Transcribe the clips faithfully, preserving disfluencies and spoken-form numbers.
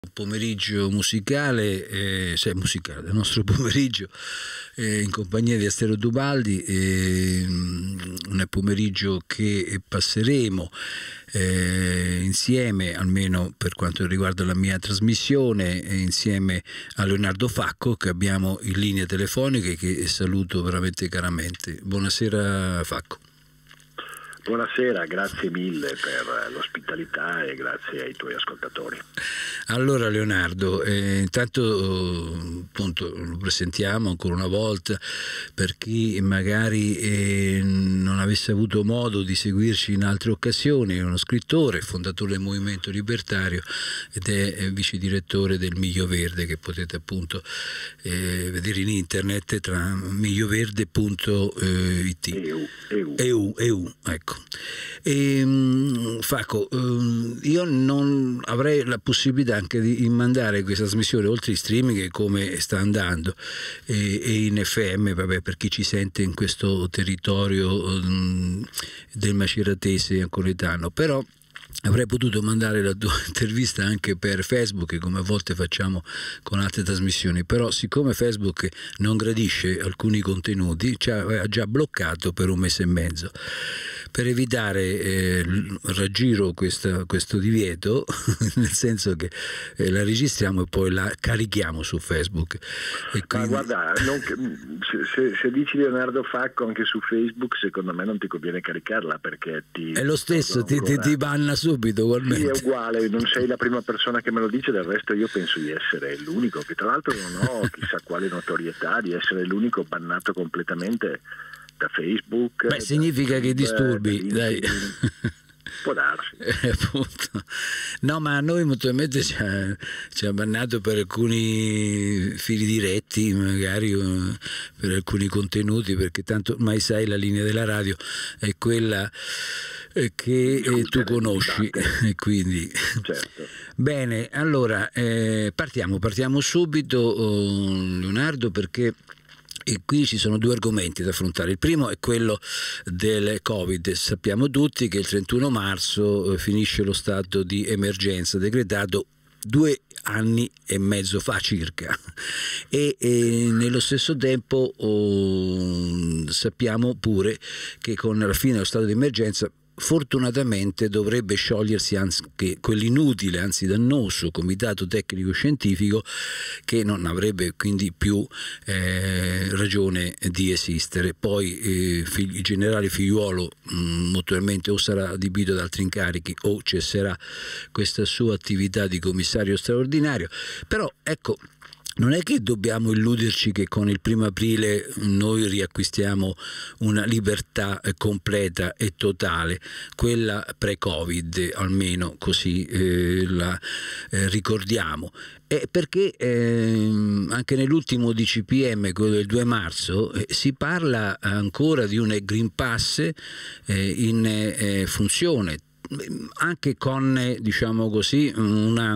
Pomeriggio musicale, eh, cioè musicale, il nostro pomeriggio eh, in compagnia di Astero Dubaldi, eh, un pomeriggio che passeremo eh, insieme, almeno per quanto riguarda la mia trasmissione, eh, insieme a Leonardo Facco, che abbiamo in linea telefonica e che saluto veramente caramente. Buonasera Facco. Buonasera, grazie mille per l'ospitalità e grazie ai tuoi ascoltatori. Allora Leonardo, eh, intanto appunto lo presentiamo ancora una volta per chi magari eh, non avesse avuto modo di seguirci in altre occasioni. È uno scrittore, fondatore del Movimento Libertario ed è eh, vice direttore del Miglio Verde, che potete appunto eh, vedere in internet tra miglioverde punto it. E U, E U. E U, E U, ecco. E, Facco, io non avrei la possibilità anche di mandare questa trasmissione oltre in streaming come sta andando e, e in F M, vabbè, per chi ci sente in questo territorio um, del maceratese ancoletano, però avrei potuto mandare la tua intervista anche per Facebook, come a volte facciamo con altre trasmissioni, però siccome Facebook non gradisce alcuni contenuti ci ha già bloccato per un mese e mezzo. Per evitare eh, il raggiro questa, questo divieto, nel senso che eh, la registriamo e poi la carichiamo su Facebook. E quindi... Ma guarda, non, se, se dici Leonardo Facco anche su Facebook, secondo me non ti conviene caricarla, perché ti... È lo stesso, ti, ti, ti banna subito ugualmente. Sì, è uguale, non sei la prima persona che me lo dice, del resto io penso di essere l'unico, che tra l'altro non ho chissà quale notorietà, di essere l'unico bannato completamente da Facebook. Beh, significa che disturbi, dai. Può darsi. Eh, appunto. No, ma a noi mutuamente ci ha, ci ha bannato per alcuni fili diretti, magari uh, per alcuni contenuti, perché tanto ormai sai la linea della radio è quella eh, che eh, tu conosci e quindi certo. Bene, allora eh, partiamo, partiamo subito oh, Leonardo, perché e qui ci sono due argomenti da affrontare. Il primo è quello del Covid. Sappiamo tutti che il trentuno marzo finisce lo stato di emergenza decretato due anni e mezzo fa circa e, e nello stesso tempo oh, sappiamo pure che con la fine dello stato di emergenza fortunatamente dovrebbe sciogliersi anche quell'inutile, anzi dannoso comitato tecnico scientifico che non avrebbe quindi più eh, ragione di esistere. Poi eh, il generale Figliuolo mh, mutualmente o sarà adibito ad altri incarichi o cesserà questa sua attività di commissario straordinario, però ecco, non è che dobbiamo illuderci che con il primo aprile noi riacquistiamo una libertà completa e totale, quella pre-Covid, almeno così eh, la eh, ricordiamo. Eh, perché eh, anche nell'ultimo D C P M, quello del due marzo, eh, si parla ancora di un Green Pass eh, in eh, funzione, anche con, eh, diciamo così, una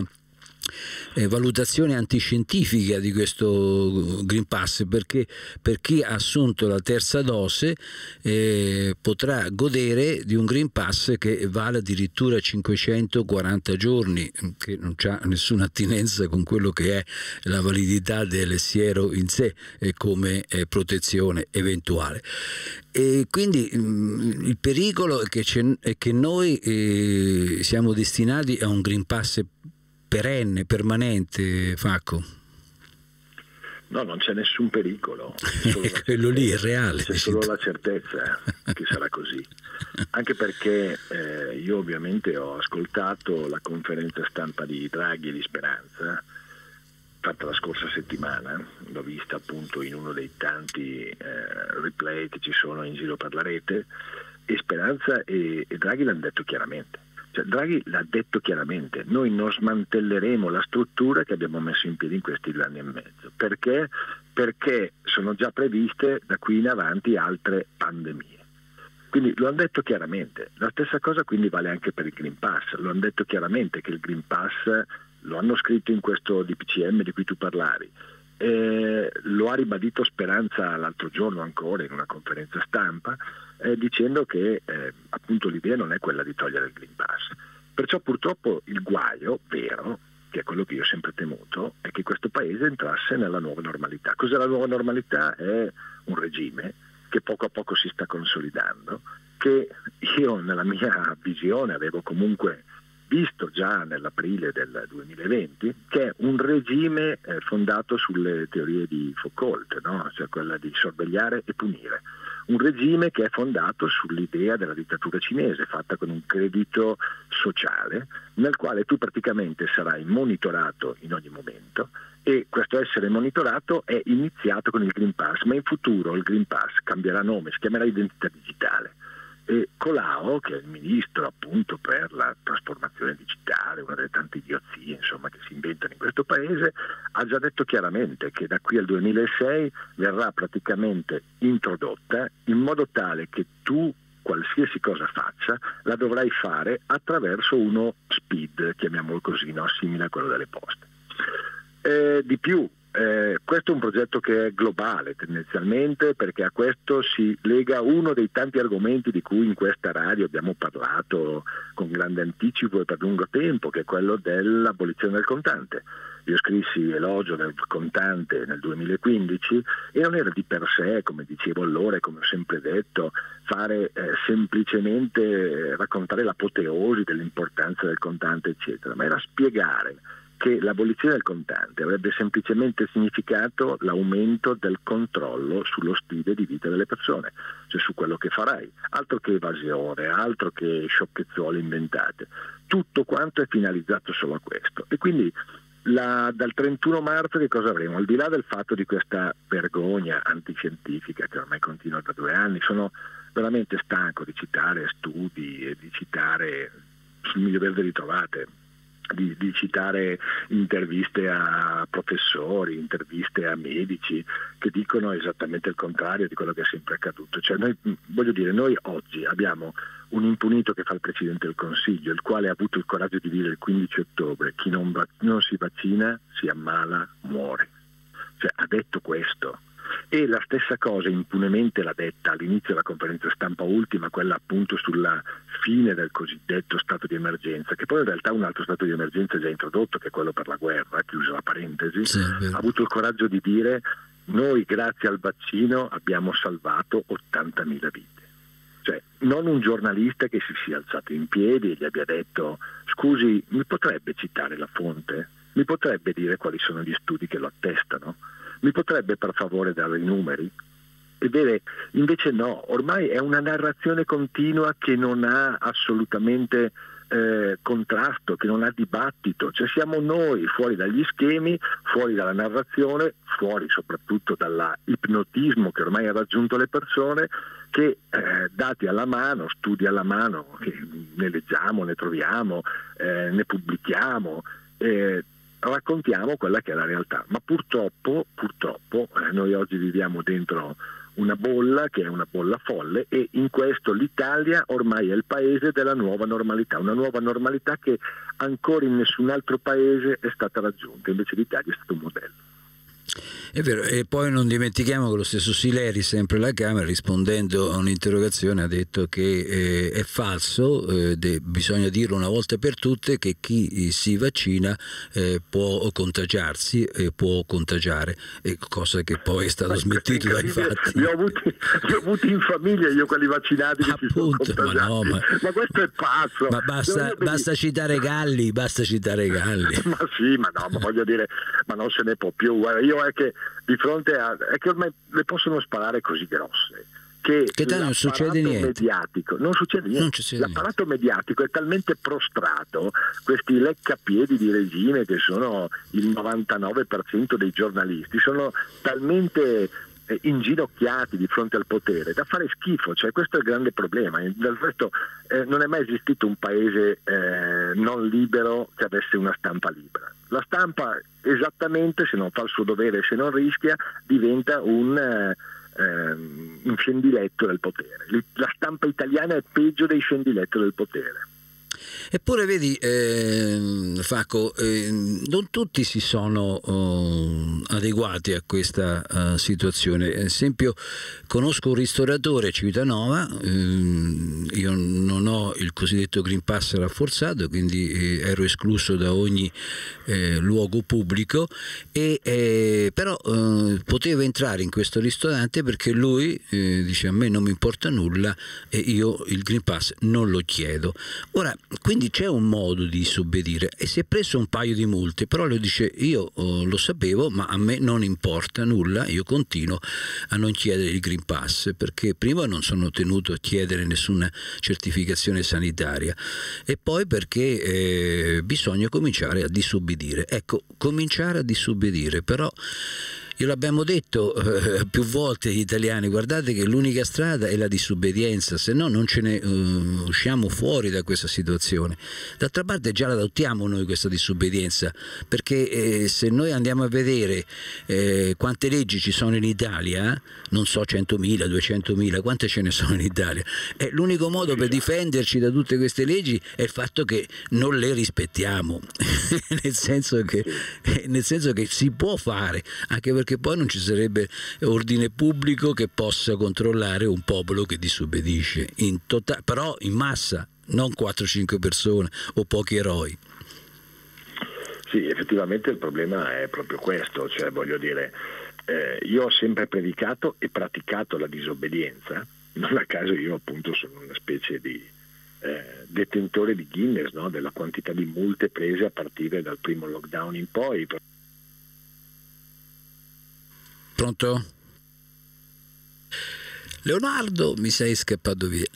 Eh, valutazione antiscientifica di questo Green Pass, perché per chi ha assunto la terza dose eh, potrà godere di un Green Pass che vale addirittura cinquecentoquaranta giorni, che non ha nessuna attinenza con quello che è la validità del siero in sé eh, come eh, protezione eventuale. E quindi mh, il pericolo è che, è che noi eh, siamo destinati a un Green Pass perenne, permanente, Facco? No, non c'è nessun pericolo. Quello lì è reale. C'è solo la certezza che sarà così. Anche perché eh, io ovviamente ho ascoltato la conferenza stampa di Draghi e di Speranza, fatta la scorsa settimana, l'ho vista appunto in uno dei tanti eh, replay che ci sono in giro per la rete, e Speranza e, e Draghi l'hanno detto chiaramente. Cioè, Draghi l'ha detto chiaramente: noi non smantelleremo la struttura che abbiamo messo in piedi in questi due anni e mezzo. Perché? Perché sono già previste da qui in avanti altre pandemie. Quindi lo hanno detto chiaramente. La stessa cosa quindi vale anche per il Green Pass. Lo hanno detto chiaramente che il Green Pass, lo hanno scritto in questo D P C M di cui tu parlavi, eh, lo ha ribadito Speranza l'altro giorno ancora in una conferenza stampa, eh, dicendo che eh, appunto l'idea non è quella di togliere il Green Pass. Perciò purtroppo il guaio vero che è quello che io ho sempre temuto, è che questo paese entrasse nella nuova normalità. Cos'è la nuova normalità? È un regime che poco a poco si sta consolidando, che io nella mia visione avevo comunque visto già nell'aprile del duemilaventi, che è un regime eh, fondato sulle teorie di Foucault, no? Cioè quella di sorvegliare e punire. Un regime che è fondato sull'idea della dittatura cinese, fatta con un credito sociale, nel quale tu praticamente sarai monitorato in ogni momento, e questo essere monitorato è iniziato con il Green Pass, ma in futuro il Green Pass cambierà nome, si chiamerà identità digitale. E Colao, che è il ministro appunto per la trasformazione digitale, una delle tante idiozie insomma che si inventano in questo paese, ha già detto chiaramente che da qui al duemilasei verrà praticamente introdotta in modo tale che tu qualsiasi cosa faccia la dovrai fare attraverso uno SPID, chiamiamolo così, no? Simile a quello delle poste. Eh, di più, Eh, questo è un progetto che è globale tendenzialmente, perché a questo si lega uno dei tanti argomenti di cui in questa radio abbiamo parlato con grande anticipo e per lungo tempo, che è quello dell'abolizione del contante. Io scrissi Elogio del contante nel duemilaquindici e non era di per sé, come dicevo allora e come ho sempre detto, fare eh, semplicemente eh, raccontare l'apoteosi dell'importanza del contante eccetera, ma era spiegare che l'abolizione del contante avrebbe semplicemente significato l'aumento del controllo sullo stile di vita delle persone, cioè su quello che farai, altro che evasione, altro che sciocchezzuole inventate, tutto quanto è finalizzato solo a questo. E quindi la, dal trentuno marzo che cosa avremo? Al di là del fatto di questa vergogna antiscientifica che ormai continua da due anni, sono veramente stanco di citare studi e di citare, sul Miglio Verde li trovate, Di, di citare interviste a professori, interviste a medici che dicono esattamente il contrario di quello che è sempre accaduto. Cioè noi, voglio dire, noi oggi abbiamo un impunito che fa il Presidente del Consiglio, il quale ha avuto il coraggio di dire il quindici ottobre chi non, va, non si vaccina si ammala, muore. Cioè ha detto questo. E la stessa cosa impunemente l'ha detta all'inizio della conferenza stampa ultima, quella appunto sulla fine del cosiddetto stato di emergenza, che poi in realtà un altro stato di emergenza è già introdotto, che è quello per la guerra, chiusa la parentesi. Sì, ha avuto il coraggio di dire: noi grazie al vaccino abbiamo salvato ottantamila vite. Cioè non un giornalista che si sia alzato in piedi e gli abbia detto: scusi, mi potrebbe citare la fonte? Mi potrebbe dire quali sono gli studi che lo attestano? Mi potrebbe per favore dare i numeri? Ebbene, invece no, ormai è una narrazione continua che non ha assolutamente eh, contrasto, che non ha dibattito, cioè siamo noi fuori dagli schemi, fuori dalla narrazione, fuori soprattutto dall'ipnotismo che ormai ha raggiunto le persone, che eh, dati alla mano, studi alla mano, che ne leggiamo, ne troviamo, eh, ne pubblichiamo, eh, raccontiamo quella che è la realtà, ma purtroppo, purtroppo eh, noi oggi viviamo dentro una bolla che è una bolla folle, e in questo l'Italia ormai è il paese della nuova normalità, una nuova normalità che ancora in nessun altro paese è stata raggiunta, invece l'Italia è stato un modello. È vero, e poi non dimentichiamo che lo stesso Sileri, sempre alla Camera, rispondendo a un'interrogazione, ha detto che eh, è falso, eh, de, bisogna dirlo una volta per tutte, che chi si vaccina eh, può contagiarsi e può contagiare, e cosa che poi è stato smentito dai fatti. Li ho avuti, li ho avuti in famiglia io quelli vaccinati che appunto, si sono ma, no, ma, ma questo è pazzo. Ma basta, basta citare Galli, basta citare Galli. Ma sì, ma no, ma voglio dire, ma non se ne può più. Guarda, io è che di fronte a è che ormai le possono sparare così grosse che, che non succede niente. Mediatico, non succede niente. Non succede L'apparato niente. mediatico è talmente prostrato, questi leccapiedi di regime che sono il novantanove per cento dei giornalisti, sono talmente eh, inginocchiati di fronte al potere da fare schifo, cioè questo è il grande problema. Del resto eh, non è mai esistito un paese eh, non libero che avesse una stampa libera. La stampa, esattamente, se non fa il suo dovere, se non rischia, diventa un, eh, un scendiletto del potere. La stampa italiana è peggio dei scendiletto del potere. Eppure vedi, eh, Facco, eh, non tutti si sono uh, adeguati a questa uh, situazione. Ad esempio, conosco un ristoratore a Civitanova, eh, io non ho il cosiddetto Green Pass rafforzato, quindi eh, ero escluso da ogni eh, luogo pubblico, e, eh, però eh, potevo entrare in questo ristorante perché lui eh, dice: a me non mi importa nulla e io il Green Pass non lo chiedo. Ora, quindi c'è un modo di disobbedire, e si è preso un paio di multe, però lui dice: io oh, lo sapevo, ma a me non importa nulla, io continuo a non chiedere il Green Pass, perché prima non sono tenuto a chiedere nessuna certificazione sanitaria, e poi perché eh, bisogna cominciare a disobbedire. Ecco, cominciare a disobbedire, però io l'abbiamo detto eh, più volte agli italiani: guardate che l'unica strada è la disobbedienza, se no non ce ne uh, usciamo fuori da questa situazione. D'altra parte già la adottiamo noi questa disobbedienza, perché eh, se noi andiamo a vedere eh, quante leggi ci sono in Italia, non so, centomila, duecentomila, quante ce ne sono in Italia, eh, l'unico modo per difenderci da tutte queste leggi è il fatto che non le rispettiamo nel senso che, nel senso che si può fare, anche perché perché poi non ci sarebbe ordine pubblico che possa controllare un popolo che disobbedisce, in tota- però in massa, non quattro cinque persone o pochi eroi. Sì, effettivamente il problema è proprio questo, cioè voglio dire, eh, io ho sempre predicato e praticato la disobbedienza, non a caso io appunto sono una specie di eh, detentore di Guinness, no? Della quantità di multe prese a partire dal primo lockdown in poi. Pronto? Leonardo, mi sei scappato via.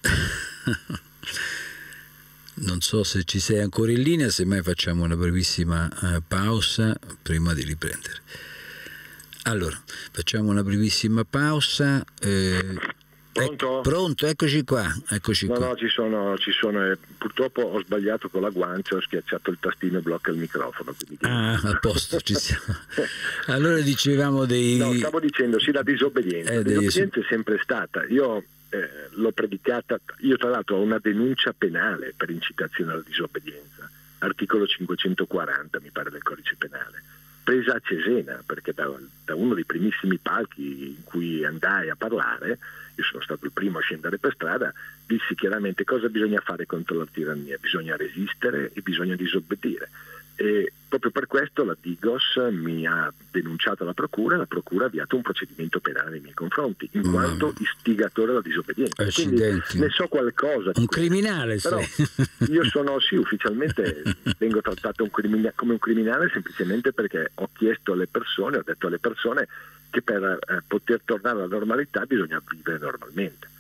Non so se ci sei ancora in linea, semmai facciamo una brevissima uh, pausa prima di riprendere. Allora, facciamo una brevissima pausa. Eh, Pronto? Ec- pronto, eccoci qua. Eccoci no, qua. no, ci sono, ci sono eh, purtroppo ho sbagliato con la guancia, ho schiacciato il tastino e blocca il microfono. Quindi... Ah, a posto, ci siamo. Allora dicevamo dei... No, stavo dicendo, sì, la disobbedienza. Eh, la dei... disobbedienza è sempre stata. Io eh, l'ho predicata, io tra l'altro ho una denuncia penale per incitazione alla disobbedienza, articolo cinquecentoquaranta mi pare del codice penale, presa a Cesena, perché da, da uno dei primissimi palchi in cui andai a parlare, io sono stato il primo a scendere per strada, dissi chiaramente cosa bisogna fare contro la tirannia: bisogna resistere e bisogna disobbedire. E proprio per questo la Digos mi ha denunciato alla procura, e la procura ha avviato un procedimento penale nei miei confronti in mm. quanto istigatore alla disobbedienza. Accidenti. Quindi ne so qualcosa. Un criminale però sei. Io sono, sì, ufficialmente vengo trattato un crimine, come un criminale semplicemente perché ho chiesto alle persone, ho detto alle persone che per eh, poter tornare alla normalità bisogna vivere normalmente.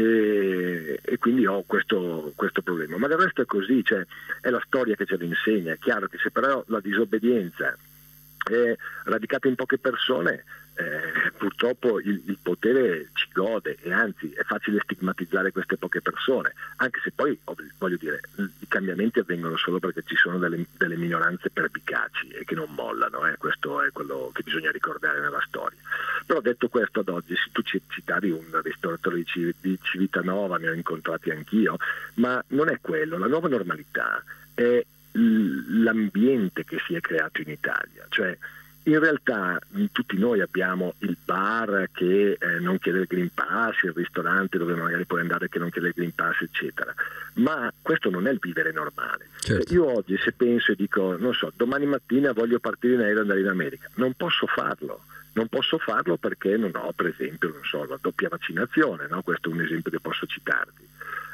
E, e quindi ho questo, questo problema, ma del resto è così, cioè, è la storia che ce lo insegna. È chiaro che se però la disobbedienza è radicata in poche persone, eh, purtroppo il, il potere ci gode, e anzi è facile stigmatizzare queste poche persone, anche se poi voglio dire i cambiamenti avvengono solo perché ci sono delle, delle minoranze pervicaci e che non mollano, eh. Questo è quello che bisogna ricordare nella storia. Però detto questo, ad oggi, se tu citavi un ristoratore di, Civ- di Civitanova, ne ho incontrati anch'io, ma non è quello. La nuova normalità è l'ambiente che si è creato in Italia, cioè in realtà tutti noi abbiamo il bar che eh, non chiede il Green Pass, il ristorante dove magari puoi andare che non chiede il Green Pass, eccetera, ma questo non è il vivere normale. Certo. Io oggi se penso e dico, non so, domani mattina voglio partire in aereo e andare in America, non posso farlo. Non posso farlo perché non ho, per esempio, non so, la doppia vaccinazione, no? Questo è un esempio che posso citarti.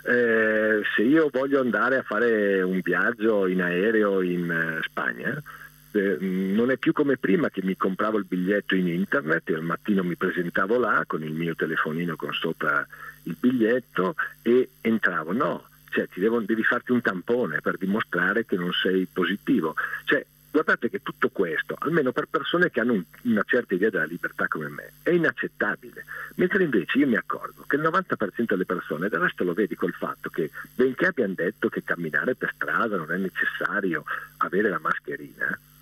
Eh, se io voglio andare a fare un viaggio in aereo in eh, Spagna, eh, non è più come prima che mi compravo il biglietto in internet e al mattino mi presentavo là con il mio telefonino con sopra il biglietto e entravo. No, cioè ti devo, devi farti un tampone per dimostrare che non sei positivo. Cioè, guardate che tutto questo, almeno per persone che hanno un, una certa idea della libertà come me, è inaccettabile. Mentre invece io mi accorgo che il novanta per cento delle persone, del resto lo vedi col fatto che, benché abbiano detto che camminare per strada non è necessario avere la mascherina,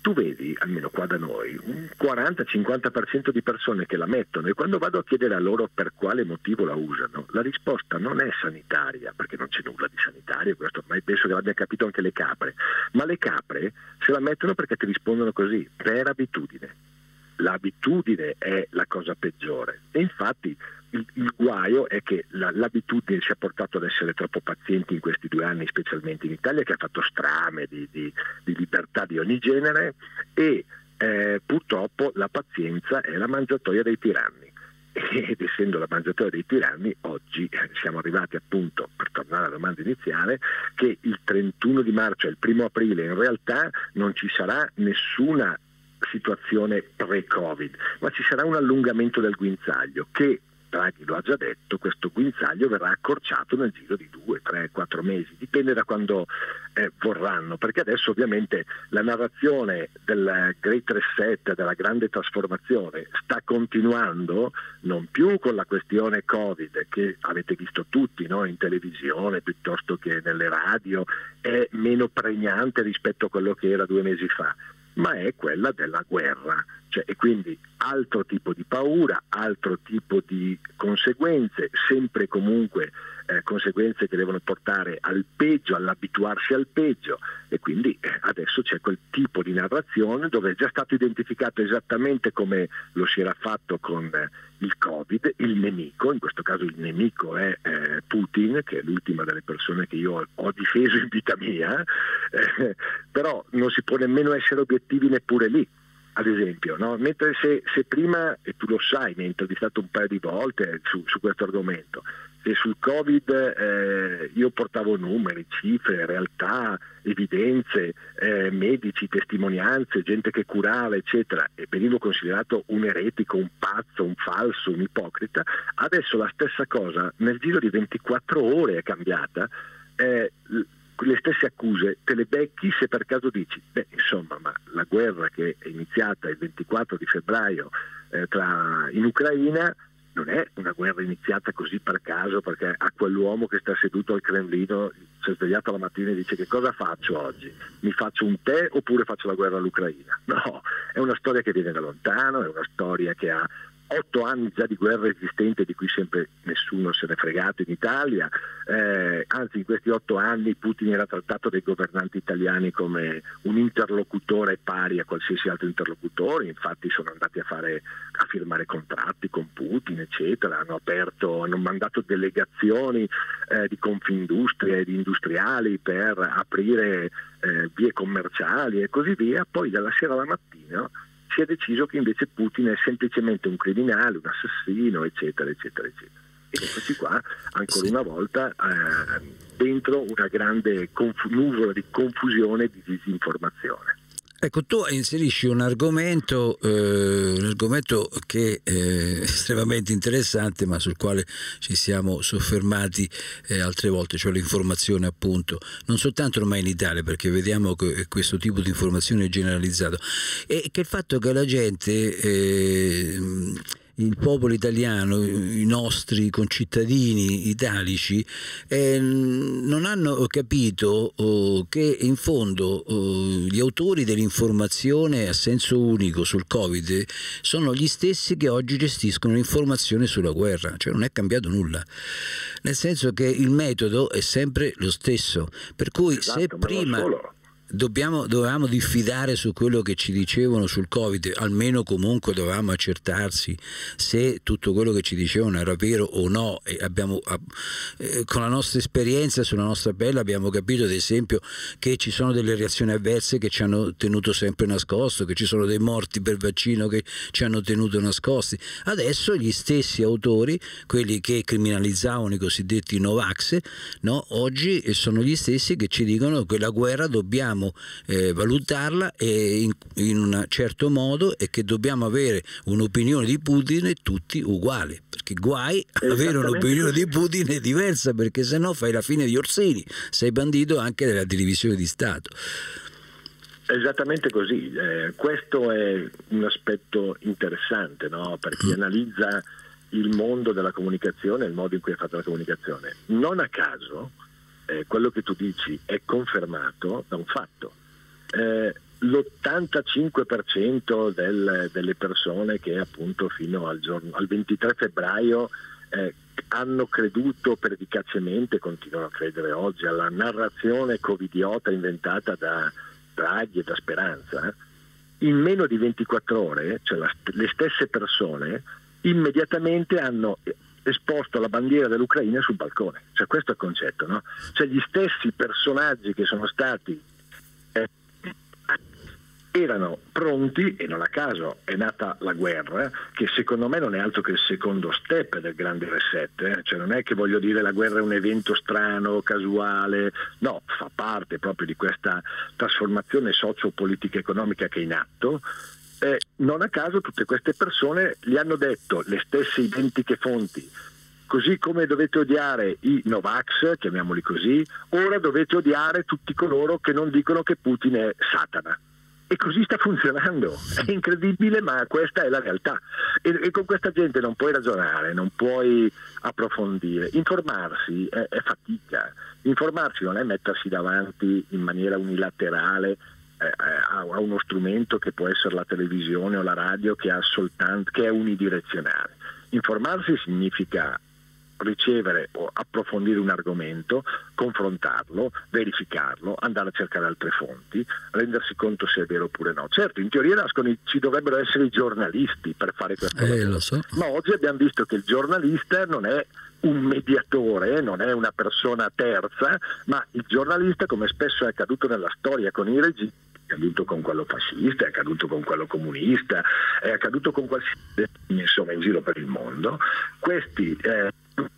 tu vedi, almeno qua da noi, un quaranta cinquanta per cento di persone che la mettono, e quando vado a chiedere a loro per quale motivo la usano, la risposta non è sanitaria, perché non c'è nulla di sanitario, questo ormai penso che l'abbia capito anche le capre, ma le capre se la mettono perché ti rispondono così, per abitudine. L'abitudine è la cosa peggiore, e infatti il, il guaio è che la, l'abitudine ci ha portato ad essere troppo pazienti in questi due anni, specialmente in Italia, che ha fatto strame di, di, di libertà di ogni genere, e eh, purtroppo la pazienza è la mangiatoia dei tiranni, ed essendo la mangiatoia dei tiranni oggi siamo arrivati, appunto, per tornare alla domanda iniziale, che il trentuno di marzo e il primo aprile in realtà non ci sarà nessuna situazione pre-Covid, ma ci sarà un allungamento del guinzaglio che, Draghi lo ha già detto, questo guinzaglio verrà accorciato nel giro di due, tre, quattro mesi, dipende da quando eh, vorranno, perché adesso ovviamente la narrazione del Great Reset, della grande trasformazione, sta continuando non più con la questione Covid, che avete visto tutti, no? In televisione piuttosto che nelle radio, è meno pregnante rispetto a quello che era due mesi fa, ma è quella della guerra, cioè, e quindi altro tipo di paura, altro tipo di conseguenze, sempre comunque eh, conseguenze che devono portare al peggio, all'abituarsi al peggio, e quindi eh, adesso c'è quel tipo di narrazione dove è già stato identificato esattamente come lo si era fatto con eh, il Covid, il nemico, in questo caso il nemico è eh, Putin, che è l'ultima delle persone che io ho difeso in vita mia, eh, però non si può nemmeno essere obiettivi neppure lì. Ad esempio, no? Mentre se, se prima, e tu lo sai, mi hai intervistato un paio di volte su, su questo argomento, se sul Covid eh, io portavo numeri, cifre, realtà, evidenze, eh, medici, testimonianze, gente che curava, eccetera, e venivo considerato un eretico, un pazzo, un falso, un ipocrita, adesso la stessa cosa nel giro di ventiquattro ore è cambiata. Eh, le stesse accuse te le becchi se per caso dici, beh insomma, ma la guerra che è iniziata il ventiquattro di febbraio eh, tra, in Ucraina non è una guerra iniziata così per caso perché a quell'uomo che sta seduto al Cremlino si è svegliato la mattina e dice: che cosa faccio oggi? Mi faccio un tè oppure faccio la guerra all'Ucraina? No, è una storia che viene da lontano, è una storia che ha otto anni già di guerra esistente, di cui sempre nessuno se n'è fregato in Italia, eh, anzi in questi otto anni Putin era trattato dai governanti italiani come un interlocutore pari a qualsiasi altro interlocutore, infatti sono andati a fare a firmare contratti con Putin, eccetera, hanno aperto, hanno mandato delegazioni eh, di Confindustria e di industriali per aprire eh, vie commerciali e così via. Poi dalla sera alla mattina si è deciso che invece Putin è semplicemente un criminale, un assassino, eccetera, eccetera, eccetera. E eccoci qua, ancora una volta, eh, dentro una grande conf- nuvola di confusione e di disinformazione. Ecco, tu inserisci un argomento, eh, un argomento che è estremamente interessante, ma sul quale ci siamo soffermati eh, altre volte, cioè l'informazione, appunto, non soltanto ormai in Italia, perché vediamo che questo tipo di informazione è generalizzato, e che il fatto che la gente, eh, il popolo italiano, i nostri concittadini italici eh, non hanno capito oh, che in fondo oh, gli autori dell'informazione a senso unico sul Covid sono gli stessi che oggi gestiscono l'informazione sulla guerra, cioè non è cambiato nulla, nel senso che il metodo è sempre lo stesso, per cui esatto, se prima Dobbiamo, dovevamo diffidare su quello che ci dicevano sul Covid, almeno comunque dovevamo accertarsi se tutto quello che ci dicevano era vero o no, e abbiamo, eh, con la nostra esperienza sulla nostra pelle abbiamo capito ad esempio che ci sono delle reazioni avverse che ci hanno tenuto sempre nascosto, che ci sono dei morti per vaccino che ci hanno tenuto nascosti. Adesso gli stessi autori, quelli che criminalizzavano i cosiddetti Novax, no, oggi sono gli stessi che ci dicono che la guerra dobbiamo Eh, valutarla e in, in un certo modo, e che dobbiamo avere un'opinione di Putin tutti uguali, perché guai avere un'opinione così di Putin è diversa, perché sennò fai la fine di Orsini, sei bandito anche della televisione di Stato. Esattamente così, eh, questo è un aspetto interessante, no? Per chi mm. analizza il mondo della comunicazione, il modo in cui è fatta la comunicazione. Non a caso Eh, quello che tu dici è confermato da un fatto. Eh, l'ottantacinque per cento del, delle persone che appunto fino al, giorno, al ventitré febbraio eh, hanno creduto pervicacemente, continuano a credere oggi, alla narrazione covidiota inventata da Draghi e da Speranza, in meno di ventiquattro ore, cioè la, le stesse persone immediatamente hanno esposto la bandiera dell'Ucraina sul balcone. Cioè questo è il concetto, no? Cioè gli stessi personaggi che sono stati eh, erano pronti, e non a caso è nata la guerra, che secondo me non è altro che il secondo step del grande reset, eh? Cioè non è che, voglio dire, la guerra è un evento strano, casuale, no, fa parte proprio di questa trasformazione socio-politica economica che è in atto. Eh, non a caso tutte queste persone gli hanno detto le stesse identiche fonti: così come dovete odiare i Novax, chiamiamoli così, ora dovete odiare tutti coloro che non dicono che Putin è Satana. E così sta funzionando, è incredibile, ma questa è la realtà. E, e con questa gente non puoi ragionare, non puoi approfondire. Informarsi è, è fatica. Informarsi non è mettersi davanti in maniera unilaterale eh, a, a uno strumento che può essere la televisione o la radio, che, ha soltanto, che è unidirezionale. Informarsi significa ricevere o approfondire un argomento, confrontarlo, verificarlo, andare a cercare altre fonti, rendersi conto se è vero oppure no. Certo, in teoria nascono i, ci dovrebbero essere i giornalisti per fare questo eh, lavoro, lo so. Ma oggi abbiamo visto che il giornalista non è un mediatore, non è una persona terza, ma il giornalista, come spesso è accaduto nella storia con i regimi, è accaduto con quello fascista, è accaduto con quello comunista, è accaduto con qualsiasi, insomma, in giro per il mondo, questi eh,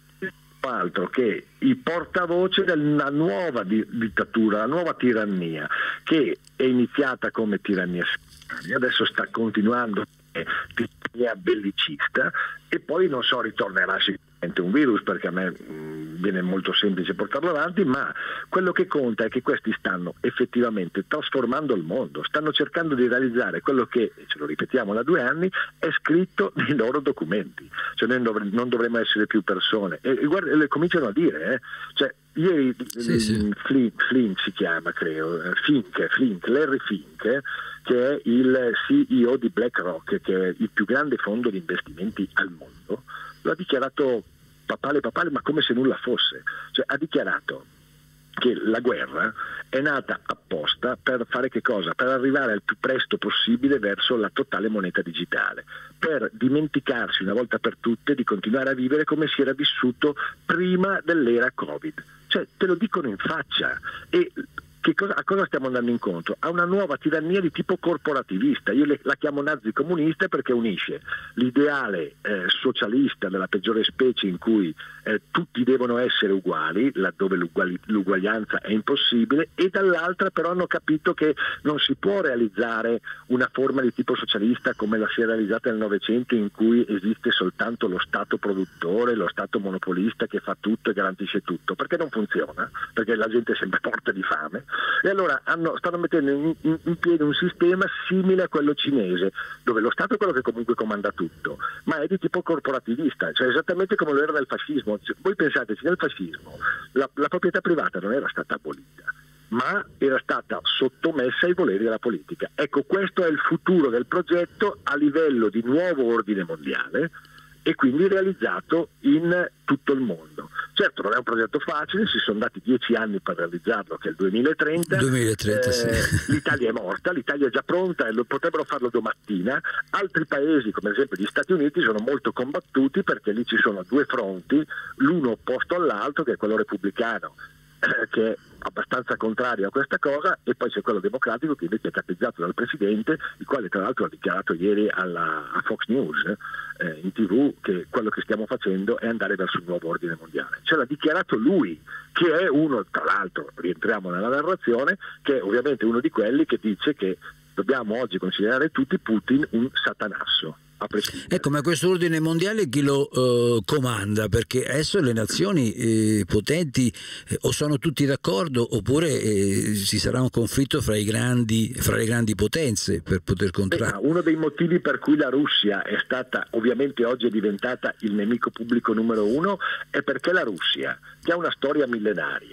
altro che i portavoce della nuova dittatura, la nuova tirannia, che è iniziata come tirannia e adesso sta continuando come tirannia bellicista, e poi non so, ritornerà sicuramente un virus, perché a me mh, viene molto semplice portarlo avanti, ma quello che conta è che questi stanno effettivamente trasformando il mondo, stanno cercando di realizzare quello che, ce lo ripetiamo da due anni, è scritto nei loro documenti. Cioè noi dovre- non dovremmo essere più persone, e, e guarda, le cominciano a dire, eh? Cioè ieri sì, sì. Flink, Flink si chiama, credo, Fink, Flink, Larry Fink, eh? che è il C E O di BlackRock, che è il più grande fondo di investimenti al mondo, lo ha dichiarato papale papale, ma come se nulla fosse. Cioè ha dichiarato che la guerra è nata apposta per fare che cosa? Per arrivare al più presto possibile verso la totale moneta digitale, per dimenticarsi una volta per tutte di continuare a vivere come si era vissuto prima dell'era Covid. Cioè te lo dicono in faccia. E che cosa, a cosa stiamo andando incontro? A una nuova tirannia di tipo corporativista. Io le, la chiamo nazi comunista perché unisce l'ideale eh, socialista della peggiore specie, in cui eh, tutti devono essere uguali, laddove l'uguali, l'uguaglianza è impossibile, e dall'altra però hanno capito che non si può realizzare una forma di tipo socialista come la si è realizzata nel Novecento, in cui esiste soltanto lo Stato produttore, lo Stato monopolista che fa tutto e garantisce tutto, perché non funziona, perché la gente è sempre morta di fame. E allora hanno, stanno mettendo in, in, in piedi un sistema simile a quello cinese, dove lo Stato è quello che comunque comanda tutto, ma è di tipo corporativista, cioè esattamente come lo era nel fascismo. Voi pensateci, nel fascismo la, la proprietà privata non era stata abolita, ma era stata sottomessa ai voleri della politica. Ecco, questo è il futuro del progetto a livello di nuovo ordine mondiale, e quindi realizzato in tutto il mondo. Certo non è un progetto facile, si sono dati dieci anni per realizzarlo, che è il duemilatrenta. duemilatrenta, eh, sì. L'Italia è morta, l'Italia è già pronta e lo potrebbero farlo domattina. Altri paesi, come ad esempio gli Stati Uniti, sono molto combattuti, perché lì ci sono due fronti, l'uno opposto all'altro, che è quello repubblicano, che è abbastanza contrario a questa cosa, e poi c'è quello democratico, che invece è capeggiato dal presidente, il quale tra l'altro ha dichiarato ieri alla, a Fox News eh, in tv che quello che stiamo facendo è andare verso un nuovo ordine mondiale. Ce l'ha dichiarato lui, che è uno, tra l'altro rientriamo nella narrazione, che è ovviamente uno di quelli che dice che dobbiamo oggi considerare tutti Putin un satanasso. Ecco, ma questo ordine mondiale chi lo eh, comanda? Perché adesso le nazioni eh, potenti eh, o sono tutti d'accordo, oppure eh, ci sarà un conflitto fra i grandi, fra le grandi potenze per poter controllare. Uno dei motivi per cui la Russia è stata, ovviamente oggi è diventata il nemico pubblico numero uno, è perché la Russia, che ha una storia millenaria,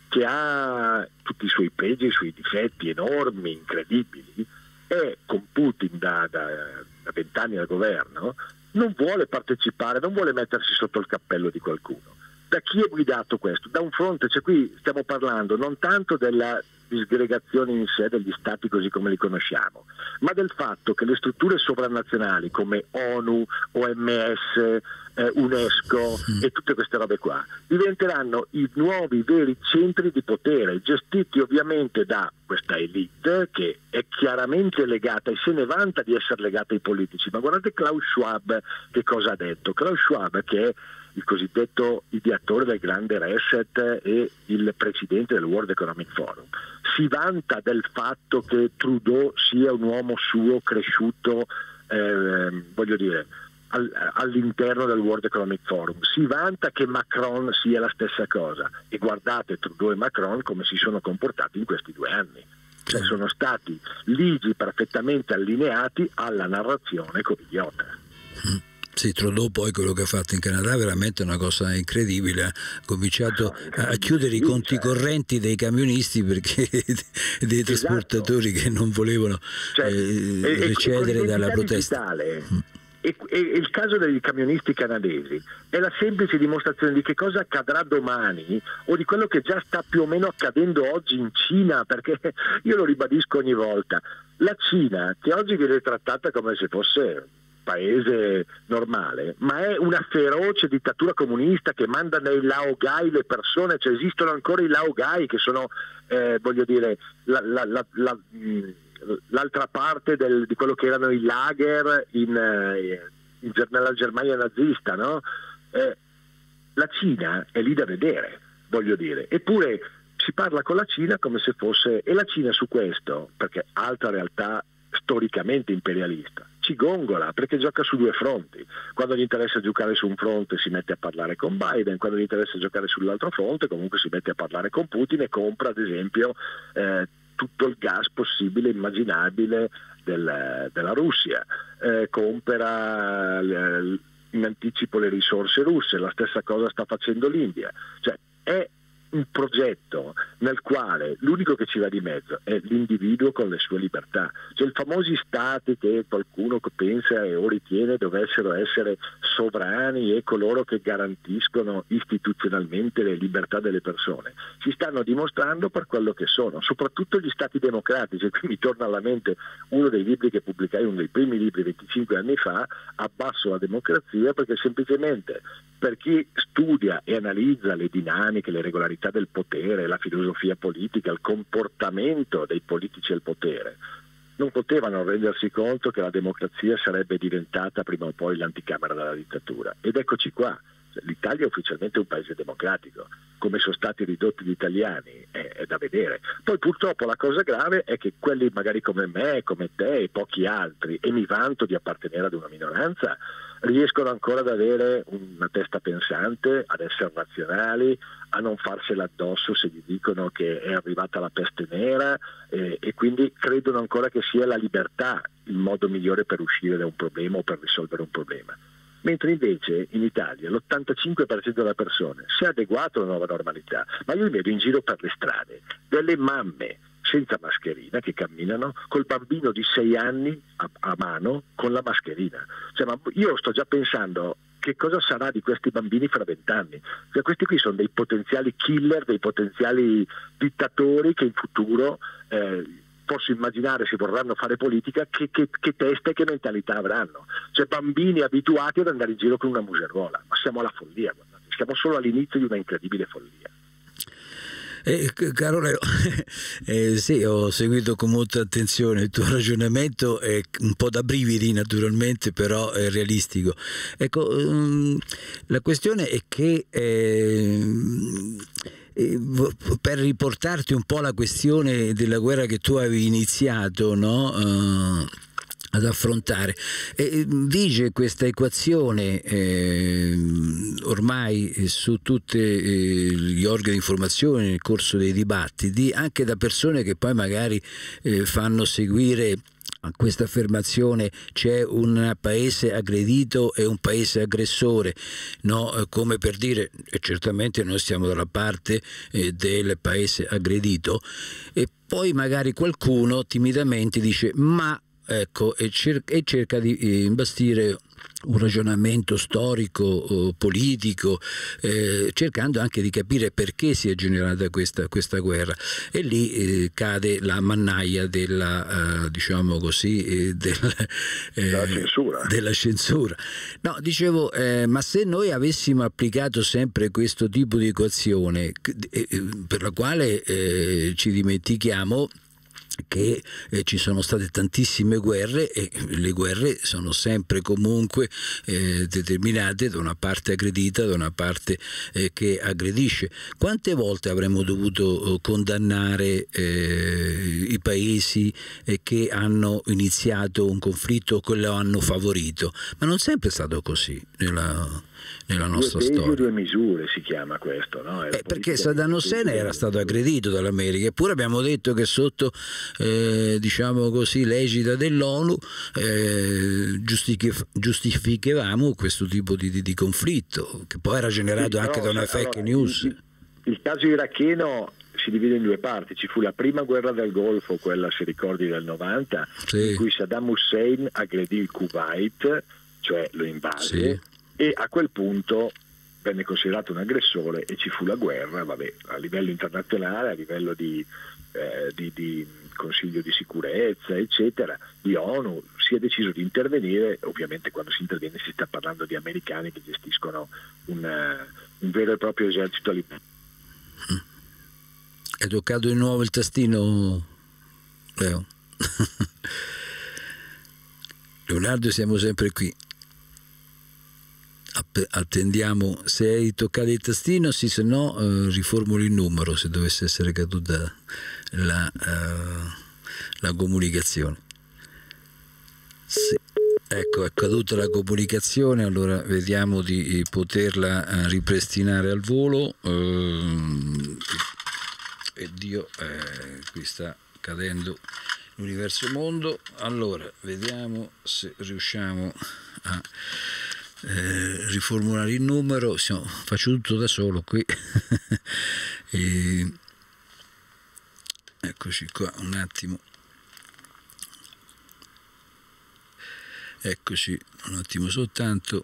che ha tutti i suoi pregi e i suoi difetti enormi, incredibili, e con Putin da, da, da vent'anni al governo non vuole partecipare, non vuole mettersi sotto il cappello di qualcuno. Da chi è guidato questo? Da un fronte, cioè qui stiamo parlando non tanto della disgregazione in sé degli stati così come li conosciamo, ma del fatto che le strutture sovranazionali come ONU, O M S, eh, UNESCO e tutte queste robe qua diventeranno i nuovi veri centri di potere, gestiti ovviamente da questa elite che è chiaramente legata e se ne vanta di essere legata ai politici. Ma guardate Klaus Schwab che cosa ha detto. Klaus Schwab, che è il cosiddetto ideatore del grande reset e il presidente del World Economic Forum, si vanta del fatto che Trudeau sia un uomo suo cresciuto, eh, voglio dire, al, all'interno del World Economic Forum, si vanta che Macron sia la stessa cosa, e guardate Trudeau e Macron come si sono comportati in questi due anni, cioè sono stati ligi perfettamente allineati alla narrazione covidiota. Sì, Trudeau poi quello che ha fatto in Canada è veramente una cosa incredibile, ha cominciato a chiudere i conti correnti dei camionisti perché dei trasportatori esatto. che non volevano cioè, eh, recedere dalla protesta. E, e, e il caso dei camionisti canadesi è la semplice dimostrazione di che cosa accadrà domani o di quello che già sta più o meno accadendo oggi in Cina, perché io lo ribadisco ogni volta, la Cina che oggi viene trattata come se fosse paese normale, ma è una feroce dittatura comunista che manda nei laogai le persone, cioè esistono ancora i laogai che sono, eh, voglio dire, la, la, la, la, l'altra parte del, di quello che erano i lager in, in, nella Germania nazista, no? Eh, la Cina è lì da vedere, voglio dire, eppure si parla con la Cina come se fosse, e la Cina su questo, perché altra realtà storicamente imperialista, ci gongola perché gioca su due fronti. Quando gli interessa giocare su un fronte si mette a parlare con Biden, quando gli interessa giocare sull'altro fronte comunque si mette a parlare con Putin e compra ad esempio eh, tutto il gas possibile e immaginabile del, della Russia, eh, compra eh, in anticipo le risorse russe, la stessa cosa sta facendo l'India, cioè è un progetto nel quale l'unico che ci va di mezzo è l'individuo con le sue libertà, cioè i famosi stati che qualcuno pensa o ritiene dovessero essere sovrani e coloro che garantiscono istituzionalmente le libertà delle persone, si stanno dimostrando per quello che sono, soprattutto gli stati democratici. E qui mi torna alla mente uno dei libri che pubblicai, uno dei primi libri venticinque anni fa, Abbasso la democrazia, perché semplicemente per chi studia e analizza le dinamiche, le regolarità del potere, la filosofia politica, il comportamento dei politici al potere, non potevano rendersi conto che la democrazia sarebbe diventata prima o poi l'anticamera della dittatura. Ed eccoci qua, l'Italia è ufficialmente un paese democratico, come sono stati ridotti gli italiani è, è da vedere. Poi purtroppo la cosa grave è che quelli magari come me, come te e pochi altri, e mi vanto di appartenere ad una minoranza, riescono ancora ad avere una testa pensante, ad essere razionali, a non farsela addosso se gli dicono che è arrivata la peste nera, eh, e quindi credono ancora che sia la libertà il modo migliore per uscire da un problema o per risolvere un problema. Mentre invece in Italia l'ottantacinque per cento delle persone si è adeguato alla nuova normalità, ma io mi vedo in giro per le strade delle mamme senza mascherina che camminano col bambino di sei anni a, a mano con la mascherina, cioè, ma io sto già pensando che cosa sarà di questi bambini fra vent'anni, cioè, questi qui sono dei potenziali killer, dei potenziali dittatori che in futuro eh, posso immaginare se vorranno fare politica che, che, che testa e che mentalità avranno, cioè bambini abituati ad andare in giro con una museruola, ma siamo alla follia, guardate. Siamo solo all'inizio di una incredibile follia. Eh, caro Leo, eh, sì, ho seguito con molta attenzione il tuo ragionamento, è un po' da brividi naturalmente, però è realistico. Ecco, um, la questione è che eh, per riportarti un po' alla questione della guerra che tu avevi iniziato, no? Uh, ad affrontare, e vige questa equazione eh, ormai su tutti eh, gli organi di informazione nel corso dei dibattiti, anche da persone che poi magari eh, fanno seguire a questa affermazione c'è un paese aggredito e un paese aggressore, no? Come per dire, e certamente noi stiamo dalla parte eh, del paese aggredito, e poi magari qualcuno timidamente dice ma ecco, e, cer- e cerca di eh, imbastire un ragionamento storico, politico, eh, cercando anche di capire perché si è generata questa, questa guerra, e lì eh, cade la mannaia della, eh, diciamo così, eh, del, eh, della censura. Della censura. No, dicevo, eh, ma se noi avessimo applicato sempre questo tipo di equazione, eh, per la quale eh, ci dimentichiamo che eh, ci sono state tantissime guerre, e le guerre sono sempre comunque eh, determinate da una parte aggredita, da una parte eh, che aggredisce. Quante volte avremmo dovuto eh, condannare eh, i paesi eh, che hanno iniziato un conflitto o che lo hanno favorito? Ma non sempre è stato così nella, nella nostra due pesi, storia. Due misure si chiama questo, no? Eh, perché Saddam Hussein era stato aggredito dall'America, eppure abbiamo detto che sotto eh, diciamo così l'egida dell'ONU eh, giustific- giustificavamo questo tipo di, di, di conflitto, che poi era generato sì, anche però, da una allora, fake news. Il, il caso iracheno si divide in due parti. Ci fu la prima guerra del Golfo, quella se ricordi del novanta, sì, in cui Saddam Hussein aggredì il Kuwait, cioè lo invase, sì, e a quel punto venne considerato un aggressore e ci fu la guerra, vabbè, a livello internazionale, a livello di, eh, di, di Consiglio di sicurezza, eccetera, di ONU, si è deciso di intervenire. Ovviamente quando si interviene si sta parlando di americani che gestiscono un, un vero e proprio esercito libanese. Hai toccato di nuovo il tastino, Leo? Leonardo, siamo sempre qui. Attendiamo, se hai toccato il tastino, sì, se no eh, riformuli il numero se dovesse essere caduta la, uh, la comunicazione. Sì. Ecco, è caduta la comunicazione, allora vediamo di poterla uh, ripristinare al volo. Uh, e Dio, eh, qui sta cadendo l'universo mondo. Allora, vediamo se riusciamo a Eh, riformulare il numero. Siamo, faccio tutto da solo qui. E, eccoci qua, un attimo, eccoci un attimo soltanto,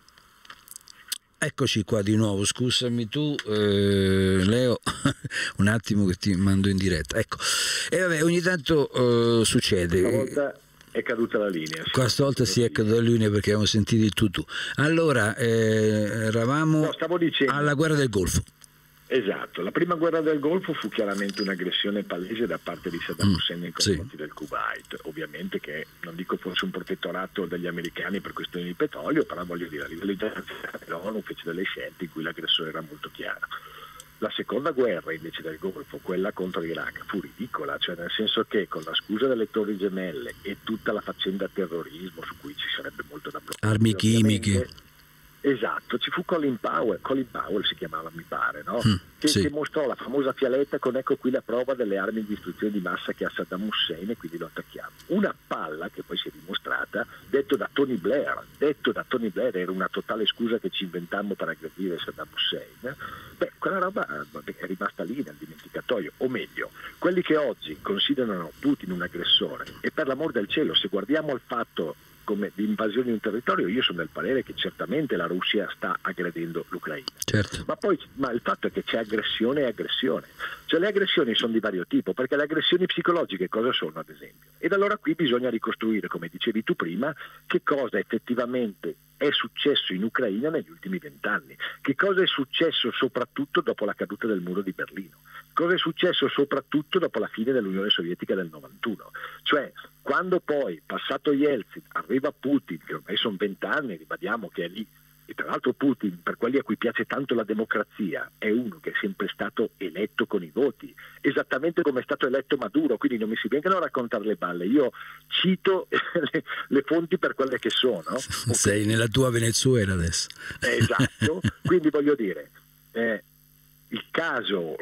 eccoci qua di nuovo. Scusami tu eh, Leo, un attimo che ti mando in diretta, ecco. E vabbè, ogni tanto eh, succede. Stavolta è caduta la linea. Questa volta si è caduta la linea perché abbiamo sentito il tutù. Allora, eh, eravamo no, stavo dicendo, alla guerra del Golfo. Esatto, la prima guerra del Golfo fu chiaramente un'aggressione palese da parte di Saddam mm, Hussein nei confronti sì. del Kuwait. Ovviamente che, non dico fosse un protettorato degli americani per questioni di petrolio, però voglio dire, a livello internazionale l'ONU fece delle scelte in cui l'aggressore era molto chiaro. La seconda guerra invece del Golfo, quella contro l'Iraq, fu ridicola, cioè nel senso che con la scusa delle torri gemelle e tutta la faccenda terrorismo, su cui ci sarebbe molto da approfondire, armi chimiche. Esatto, ci fu Colin Powell, Colin Powell si chiamava mi pare, no? Mm, che, sì. che mostrò la famosa fialetta con ecco qui la prova delle armi di distruzione di massa che ha Saddam Hussein e quindi lo attacchiamo. Una palla che poi si è dimostrata, detto da Tony Blair, detto da Tony Blair era una totale scusa che ci inventammo per aggredire Saddam Hussein. Beh, quella roba è rimasta lì nel dimenticatoio, o meglio, quelli che oggi considerano Putin un aggressore, e per l'amor del cielo, se guardiamo al fatto come di invasione di un territorio, io sono del parere che certamente la Russia sta aggredendo l'Ucraina, certo. ma poi ma il fatto è che c'è aggressione e aggressione, cioè le aggressioni sono di vario tipo, perché le aggressioni psicologiche cosa sono ad esempio? Ed allora qui bisogna ricostruire, come dicevi tu prima, che cosa effettivamente è successo in Ucraina negli ultimi vent'anni, che cosa è successo soprattutto dopo la caduta del muro di Berlino, cosa è successo soprattutto dopo la fine dell'Unione Sovietica del novantuno, cioè quando poi passato Yeltsin arriva Putin, che ormai sono vent'anni, ribadiamo che è lì, e tra l'altro Putin, per quelli a cui piace tanto la democrazia, è uno che è sempre stato eletto con i voti, esattamente come è stato eletto Maduro, quindi non mi si vengano a raccontare le balle, io cito le, le fonti per quelle che sono. Sei nella tua Venezuela adesso. Esatto, quindi voglio dire, eh, il caso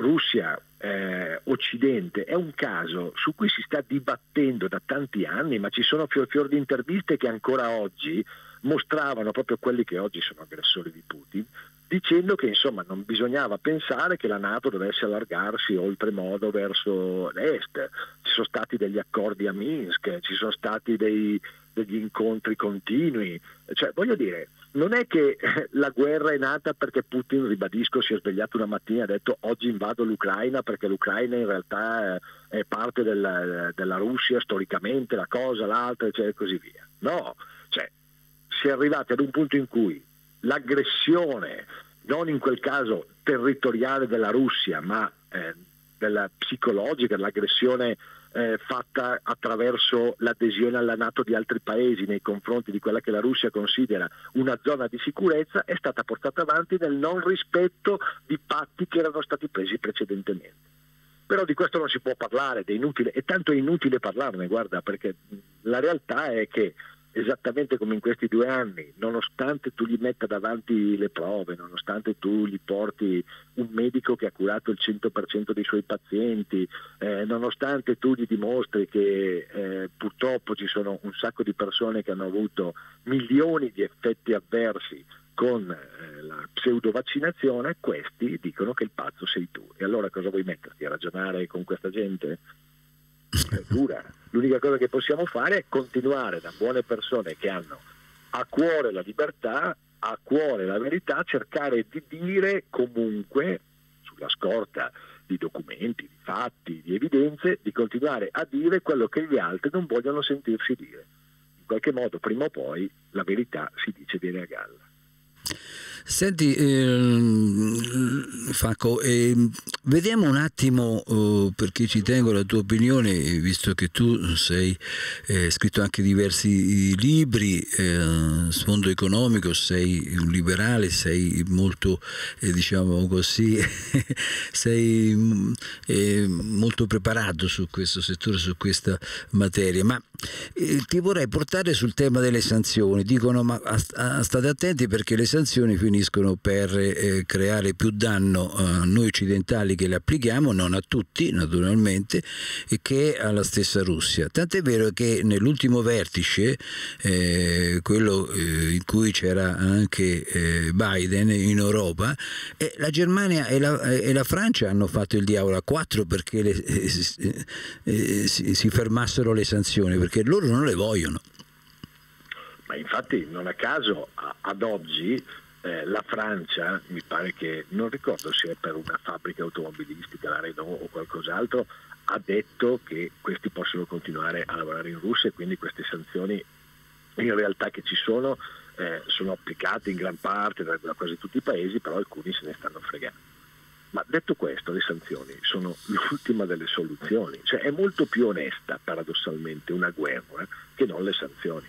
Russia-Occidente è un caso su cui si sta dibattendo da tanti anni, ma ci sono fior fior di interviste che ancora oggi mostravano proprio quelli che oggi sono aggressori di Putin, dicendo che insomma non bisognava pensare che la NATO dovesse allargarsi oltremodo verso l'est. Ci sono stati degli accordi a Minsk, ci sono stati dei, degli incontri continui, cioè voglio dire, non è che la guerra è nata perché Putin, ribadisco, si è svegliato una mattina e ha detto oggi invado l'Ucraina perché l'Ucraina in realtà è parte della, della Russia storicamente, la cosa, l'altra, cioè, e così via. No, cioè si è arrivati ad un punto in cui l'aggressione, non in quel caso territoriale della Russia, ma eh, della psicologica, l'aggressione eh, fatta attraverso l'adesione alla NATO di altri paesi nei confronti di quella che la Russia considera una zona di sicurezza, è stata portata avanti nel non rispetto di patti che erano stati presi precedentemente. Però di questo non si può parlare, è inutile, e tanto è inutile parlarne, guarda, perché la realtà è che esattamente come in questi due anni, nonostante tu gli metta davanti le prove, nonostante tu gli porti un medico che ha curato il cento per cento dei suoi pazienti, eh, nonostante tu gli dimostri che eh, purtroppo ci sono un sacco di persone che hanno avuto milioni di effetti avversi con eh, la pseudovaccinazione, questi dicono che il pazzo sei tu. E allora cosa vuoi metterti a ragionare con questa gente? È dura. L'unica cosa che possiamo fare è continuare da buone persone che hanno a cuore la libertà, a cuore la verità, cercare di dire comunque, sulla scorta di documenti, di fatti, di evidenze, di continuare a dire quello che gli altri non vogliono sentirsi dire. In qualche modo, prima o poi, la verità si dice viene a galla. Senti, eh, Facco, eh, vediamo un attimo, eh, perché ci tengo la tua opinione, visto che tu sei eh, scritto anche diversi libri, eh, sfondo economico, sei un liberale, sei molto, eh, diciamo così, sei eh, molto preparato su questo settore, su questa materia, ma eh, ti vorrei portare sul tema delle sanzioni. Dicono, ma state attenti perché le sanzioni finiscono per eh, creare più danno a noi occidentali che le applichiamo, non a tutti naturalmente, e che alla stessa Russia. Tant'è vero che nell'ultimo vertice, eh, quello eh, in cui c'era anche eh, Biden in Europa, eh, la Germania e la, e la Francia hanno fatto il diavolo a quattro perché le, eh, eh, si, si fermassero le sanzioni, perché loro non le vogliono. Ma infatti non a caso ad oggi eh, la Francia, mi pare che, non ricordo se è per una fabbrica automobilistica, la Renault o qualcos'altro, ha detto che questi possono continuare a lavorare in Russia e quindi queste sanzioni in realtà che ci sono eh, sono applicate in gran parte da, da quasi tutti i paesi, però alcuni se ne stanno fregando. Ma detto questo, le sanzioni sono l'ultima delle soluzioni, cioè è molto più onesta paradossalmente una guerra che non le sanzioni,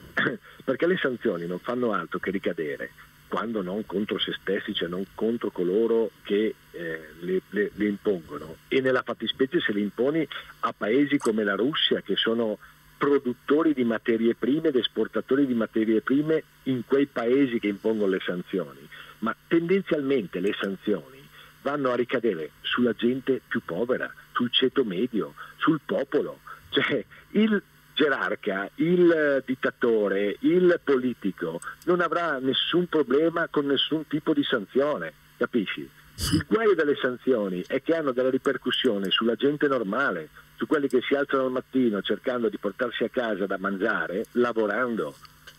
perché le sanzioni non fanno altro che ricadere, quando non contro se stessi, cioè non contro coloro che eh, le, le, le impongono, e nella fattispecie se le imponi a paesi come la Russia, che sono produttori di materie prime ed esportatori di materie prime in quei paesi che impongono le sanzioni, ma tendenzialmente le sanzioni vanno a ricadere sulla gente più povera, sul ceto medio, sul popolo. Cioè il gerarca, il dittatore, il politico non avrà nessun problema con nessun tipo di sanzione, capisci? Il guaio delle sanzioni è che hanno delle ripercussioni sulla gente normale, su quelli che si alzano al mattino cercando di portarsi a casa da mangiare, lavorando.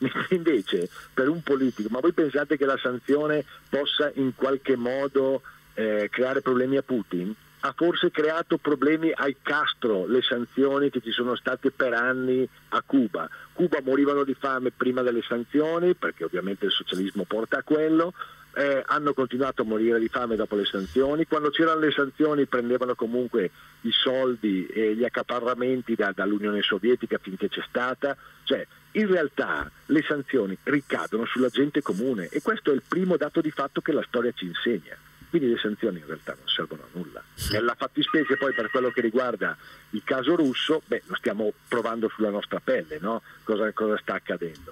Invece per un politico, ma voi pensate che la sanzione possa in qualche modo Eh, creare problemi a Putin? Ha forse creato problemi al Castro le sanzioni che ci sono state per anni a Cuba. Cuba morivano di fame prima delle sanzioni, perché ovviamente il socialismo porta a quello, eh, hanno continuato a morire di fame dopo le sanzioni. Quando c'erano le sanzioni prendevano comunque i soldi e gli accaparramenti da, dall'Unione Sovietica finché c'è stata. Cioè in realtà le sanzioni ricadono sulla gente comune, e questo è il primo dato di fatto che la storia ci insegna. Quindi le sanzioni in realtà non servono a nulla. Nella fattispecie poi per quello che riguarda il caso russo, beh, lo stiamo provando sulla nostra pelle, no? Cosa, cosa sta accadendo?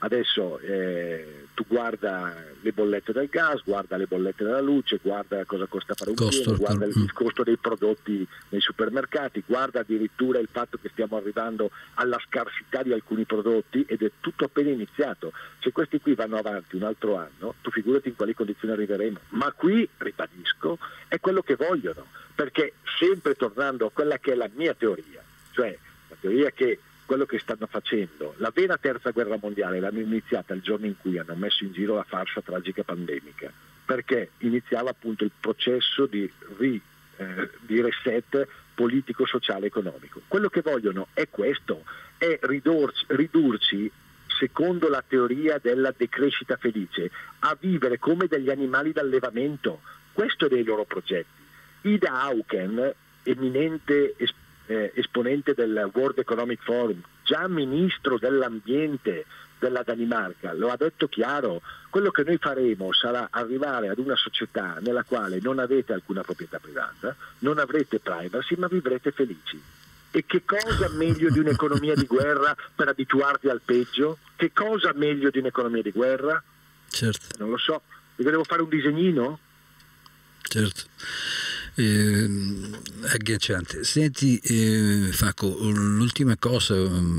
Adesso eh, tu guarda le bollette del gas, guarda le bollette della luce, guarda cosa costa fare un costo, pieno, guarda il, il costo dei prodotti nei supermercati, guarda addirittura il fatto che stiamo arrivando alla scarsità di alcuni prodotti, ed è tutto appena iniziato. Se questi qui vanno avanti un altro anno, tu figurati in quali condizioni arriveremo. Ma qui, ribadisco, è quello che vogliono, perché sempre tornando a quella che è la mia teoria, cioè la teoria che quello che stanno facendo, la vera terza guerra mondiale l'hanno iniziata il giorno in cui hanno messo in giro la farsa tragica pandemica, perché iniziava appunto il processo di, ri, eh, di reset politico, sociale, economico. Quello che vogliono è questo, è ridurci, ridurci secondo la teoria della decrescita felice, a vivere come degli animali d'allevamento. Questo è dei loro progetti. Ida Auken, eminente esperto, Eh, esponente del World Economic Forum, già ministro dell'ambiente della Danimarca, lo ha detto chiaro: quello che noi faremo sarà arrivare ad una società nella quale non avete alcuna proprietà privata, non avrete privacy, ma vivrete felici. E che cosa meglio di un'economia di guerra per abituarti al peggio? Che cosa meglio di un'economia di guerra? Certo. Non lo so, vi devo fare un disegnino? Certo. Eh, agghiacciante. Senti, eh, Facco, l'ultima cosa,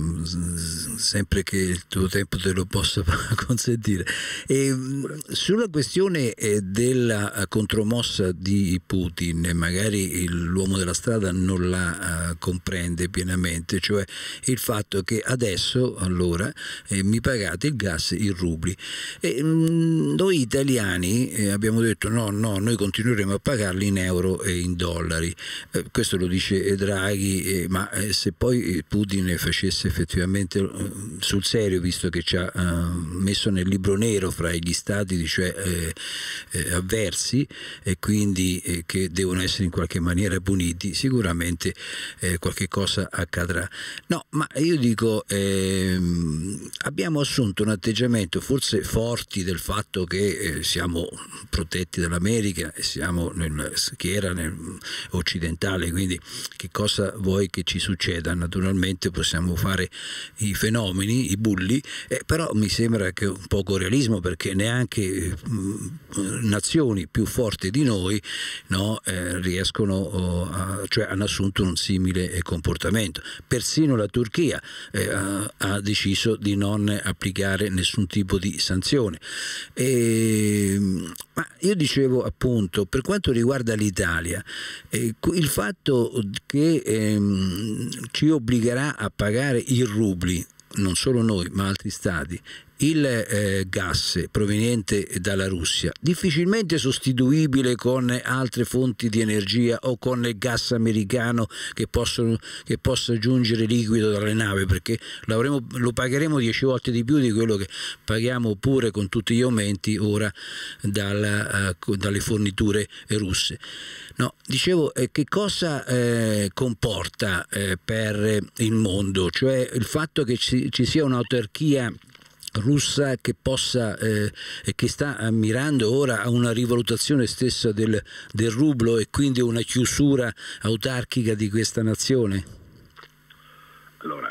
sempre che il tuo tempo te lo possa consentire, eh, sulla questione della contromossa di Putin, magari l'uomo della strada non la uh, comprende pienamente, cioè il fatto che adesso allora eh, mi pagate il gas in rubli, e mh, noi italiani eh, abbiamo detto no, no, noi continueremo a pagarli in euro e in dollari. Eh, questo lo dice Draghi, eh, ma eh, se poi Putin facesse effettivamente eh, sul serio, visto che ci ha eh, messo nel libro nero fra gli stati, cioè eh, eh, avversi, e quindi eh, che devono essere in qualche maniera puniti, sicuramente eh, qualche cosa accadrà. No, ma io dico, eh, abbiamo assunto un atteggiamento forse forti del fatto che eh, siamo protetti dall'America e siamo nel schiera nel occidentale, quindi che cosa vuoi che ci succeda? Naturalmente possiamo fare i fenomeni, i bulli, eh, però mi sembra che un poco realismo, perché neanche mh, nazioni più forti di noi, no, eh, riescono oh, a, cioè hanno assunto un simile comportamento. Persino la Turchia eh, ha, ha deciso di non applicare nessun tipo di sanzione. E, ma io dicevo appunto, per quanto riguarda l'Italia, eh, il fatto che ehm, ci obbligherà a pagare in rubli, non solo noi ma altri stati, il eh, gas proveniente dalla Russia, difficilmente sostituibile con altre fonti di energia o con il gas americano che, possono, che possa giungere liquido dalle navi, perché lo, avremo, lo pagheremo dieci volte di più di quello che paghiamo pure con tutti gli aumenti ora dalla, uh, dalle forniture russe. No, dicevo, eh, che cosa eh, comporta eh, per il mondo, cioè il fatto che ci, ci sia un'autarchia russa che possa eh, e che sta ammirando ora a una rivalutazione stessa del, del rublo, e quindi una chiusura autarchica di questa nazione? Allora,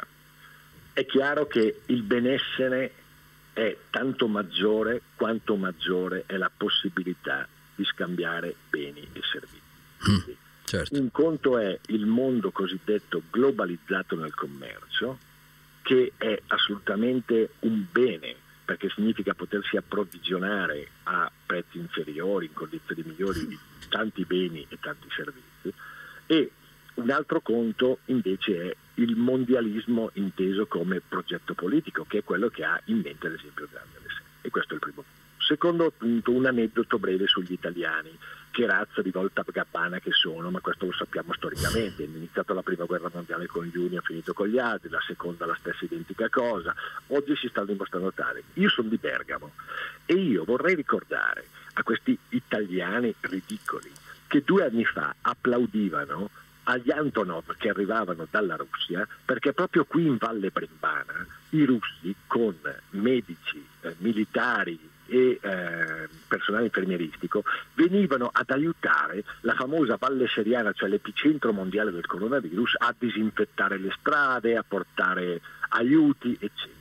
è chiaro che il benessere è tanto maggiore quanto maggiore è la possibilità di scambiare beni e servizi. Mm, certo. Un conto è il mondo cosiddetto globalizzato nel commercio, che è assolutamente un bene, perché significa potersi approvvigionare a prezzi inferiori, in condizioni migliori, di tanti beni e tanti servizi, e un altro conto invece è il mondialismo inteso come progetto politico, che è quello che ha in mente ad esempio Draghi. E questo è il primo punto. Secondo punto, un aneddoto breve sugli italiani. Che razza di volta gabbana che sono, ma questo lo sappiamo storicamente. È iniziato la prima guerra mondiale con gli uni, ha finito con gli altri, la seconda la stessa identica cosa, oggi si sta dimostrando tale. Io sono di Bergamo e io vorrei ricordare a questi italiani ridicoli che due anni fa applaudivano agli Antonov che arrivavano dalla Russia, perché proprio qui in Valle Brembana i russi con medici, eh, militari e eh, personale infermieristico venivano ad aiutare la famosa Valle Seriana, cioè l'epicentro mondiale del coronavirus, a disinfettare le strade, a portare aiuti, eccetera.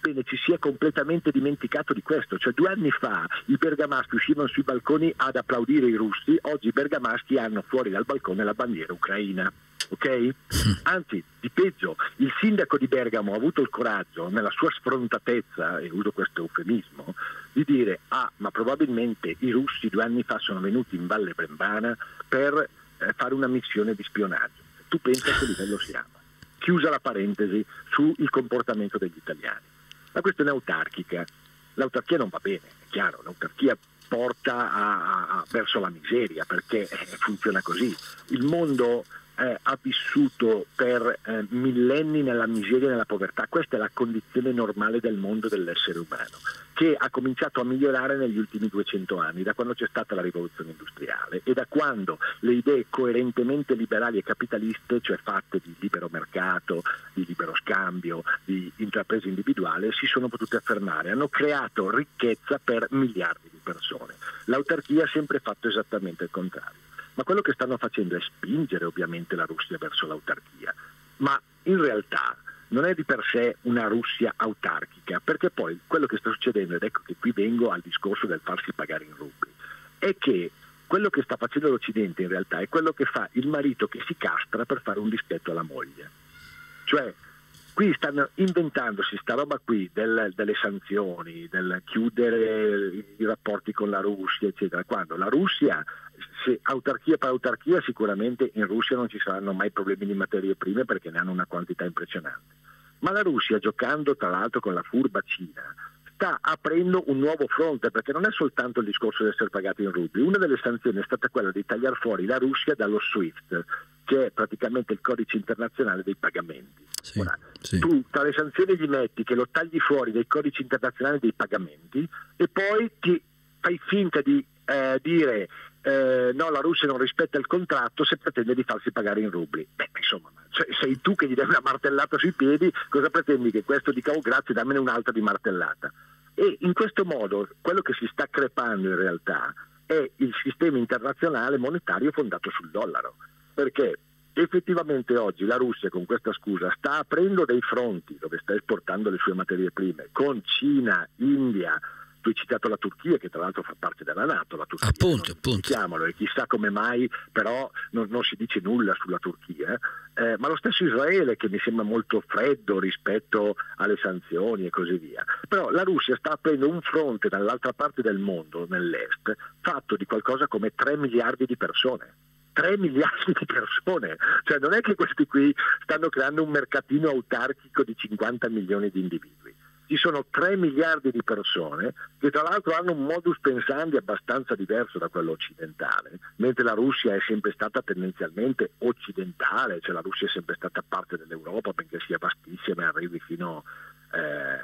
ebbene ci si è completamente dimenticato di questo. Cioè due anni fa i bergamaschi uscivano sui balconi ad applaudire i russi, oggi i bergamaschi hanno fuori dal balcone la bandiera ucraina. Ok? Anzi, di peggio, il sindaco di Bergamo ha avuto il coraggio, nella sua sfrontatezza, e uso questo eufemismo, di dire: ah, ma probabilmente i russi due anni fa sono venuti in Valle Brembana per eh, fare una missione di spionaggio. Tu pensa a che livello siamo? Chiusa la parentesi sul comportamento degli italiani. La questione autarchica. L'autarchia non va bene, è chiaro, l'autarchia porta a, a, verso la miseria, perché eh, funziona così. Il mondo Eh, ha vissuto per eh, millenni nella miseria e nella povertà. Questa è la condizione normale del mondo dell'essere umano, che ha cominciato a migliorare negli ultimi duecento anni, da quando c'è stata la rivoluzione industriale e da quando le idee coerentemente liberali e capitaliste, cioè fatte di libero mercato, di libero scambio, di intrapresa individuale, si sono potute affermare. Hanno creato ricchezza per miliardi di persone. L'autarchia ha sempre fatto esattamente il contrario. Ma quello che stanno facendo è spingere ovviamente la Russia verso l'autarchia, ma in realtà non è di per sé una Russia autarchica, perché poi quello che sta succedendo, ed ecco che qui vengo al discorso del farsi pagare in rubli, è che quello che sta facendo l'Occidente in realtà è quello che fa il marito che si castra per fare un dispetto alla moglie. Cioè, qui stanno inventandosi sta roba qui del, delle sanzioni, del chiudere i rapporti con la Russia, eccetera, quando la Russia, se autarchia per autarchia, sicuramente in Russia non ci saranno mai problemi di materie prime perché ne hanno una quantità impressionante. Ma la Russia, giocando tra l'altro con la furba Cina, sta aprendo un nuovo fronte, perché non è soltanto il discorso di essere pagati in rubli. Una delle sanzioni è stata quella di tagliare fuori la Russia dallo SWIFT, che è praticamente il codice internazionale dei pagamenti. Sì, Ora, sì. Tu tra le sanzioni gli metti che lo tagli fuori dai codici internazionali dei pagamenti e poi ti fai finta di eh, dire eh, no, la Russia non rispetta il contratto se pretende di farsi pagare in rubli. Beh, insomma, cioè, sei tu che gli dai una martellata sui piedi, cosa pretendi? Che questo dica oh grazie, dammene un'altra di martellata. E in questo modo quello che si sta crepando in realtà è il sistema internazionale monetario fondato sul dollaro, perché effettivamente oggi la Russia con questa scusa sta aprendo dei fronti dove sta esportando le sue materie prime con Cina, India. Tu hai citato la Turchia, che tra l'altro fa parte della NATO, la Turchia, appunto, appunto. E chissà come mai però non, non si dice nulla sulla Turchia, eh, ma lo stesso Israele, che mi sembra molto freddo rispetto alle sanzioni e così via. Però la Russia sta aprendo un fronte dall'altra parte del mondo, nell'est, fatto di qualcosa come tre miliardi di persone. tre miliardi di persone, cioè non è che questi qui stanno creando un mercatino autarchico di cinquanta milioni di individui. Ci sono tre miliardi di persone che tra l'altro hanno un modus pensandi abbastanza diverso da quello occidentale, mentre la Russia è sempre stata tendenzialmente occidentale, cioè la Russia è sempre stata parte dell'Europa, benché sia vastissima e arrivi fino eh,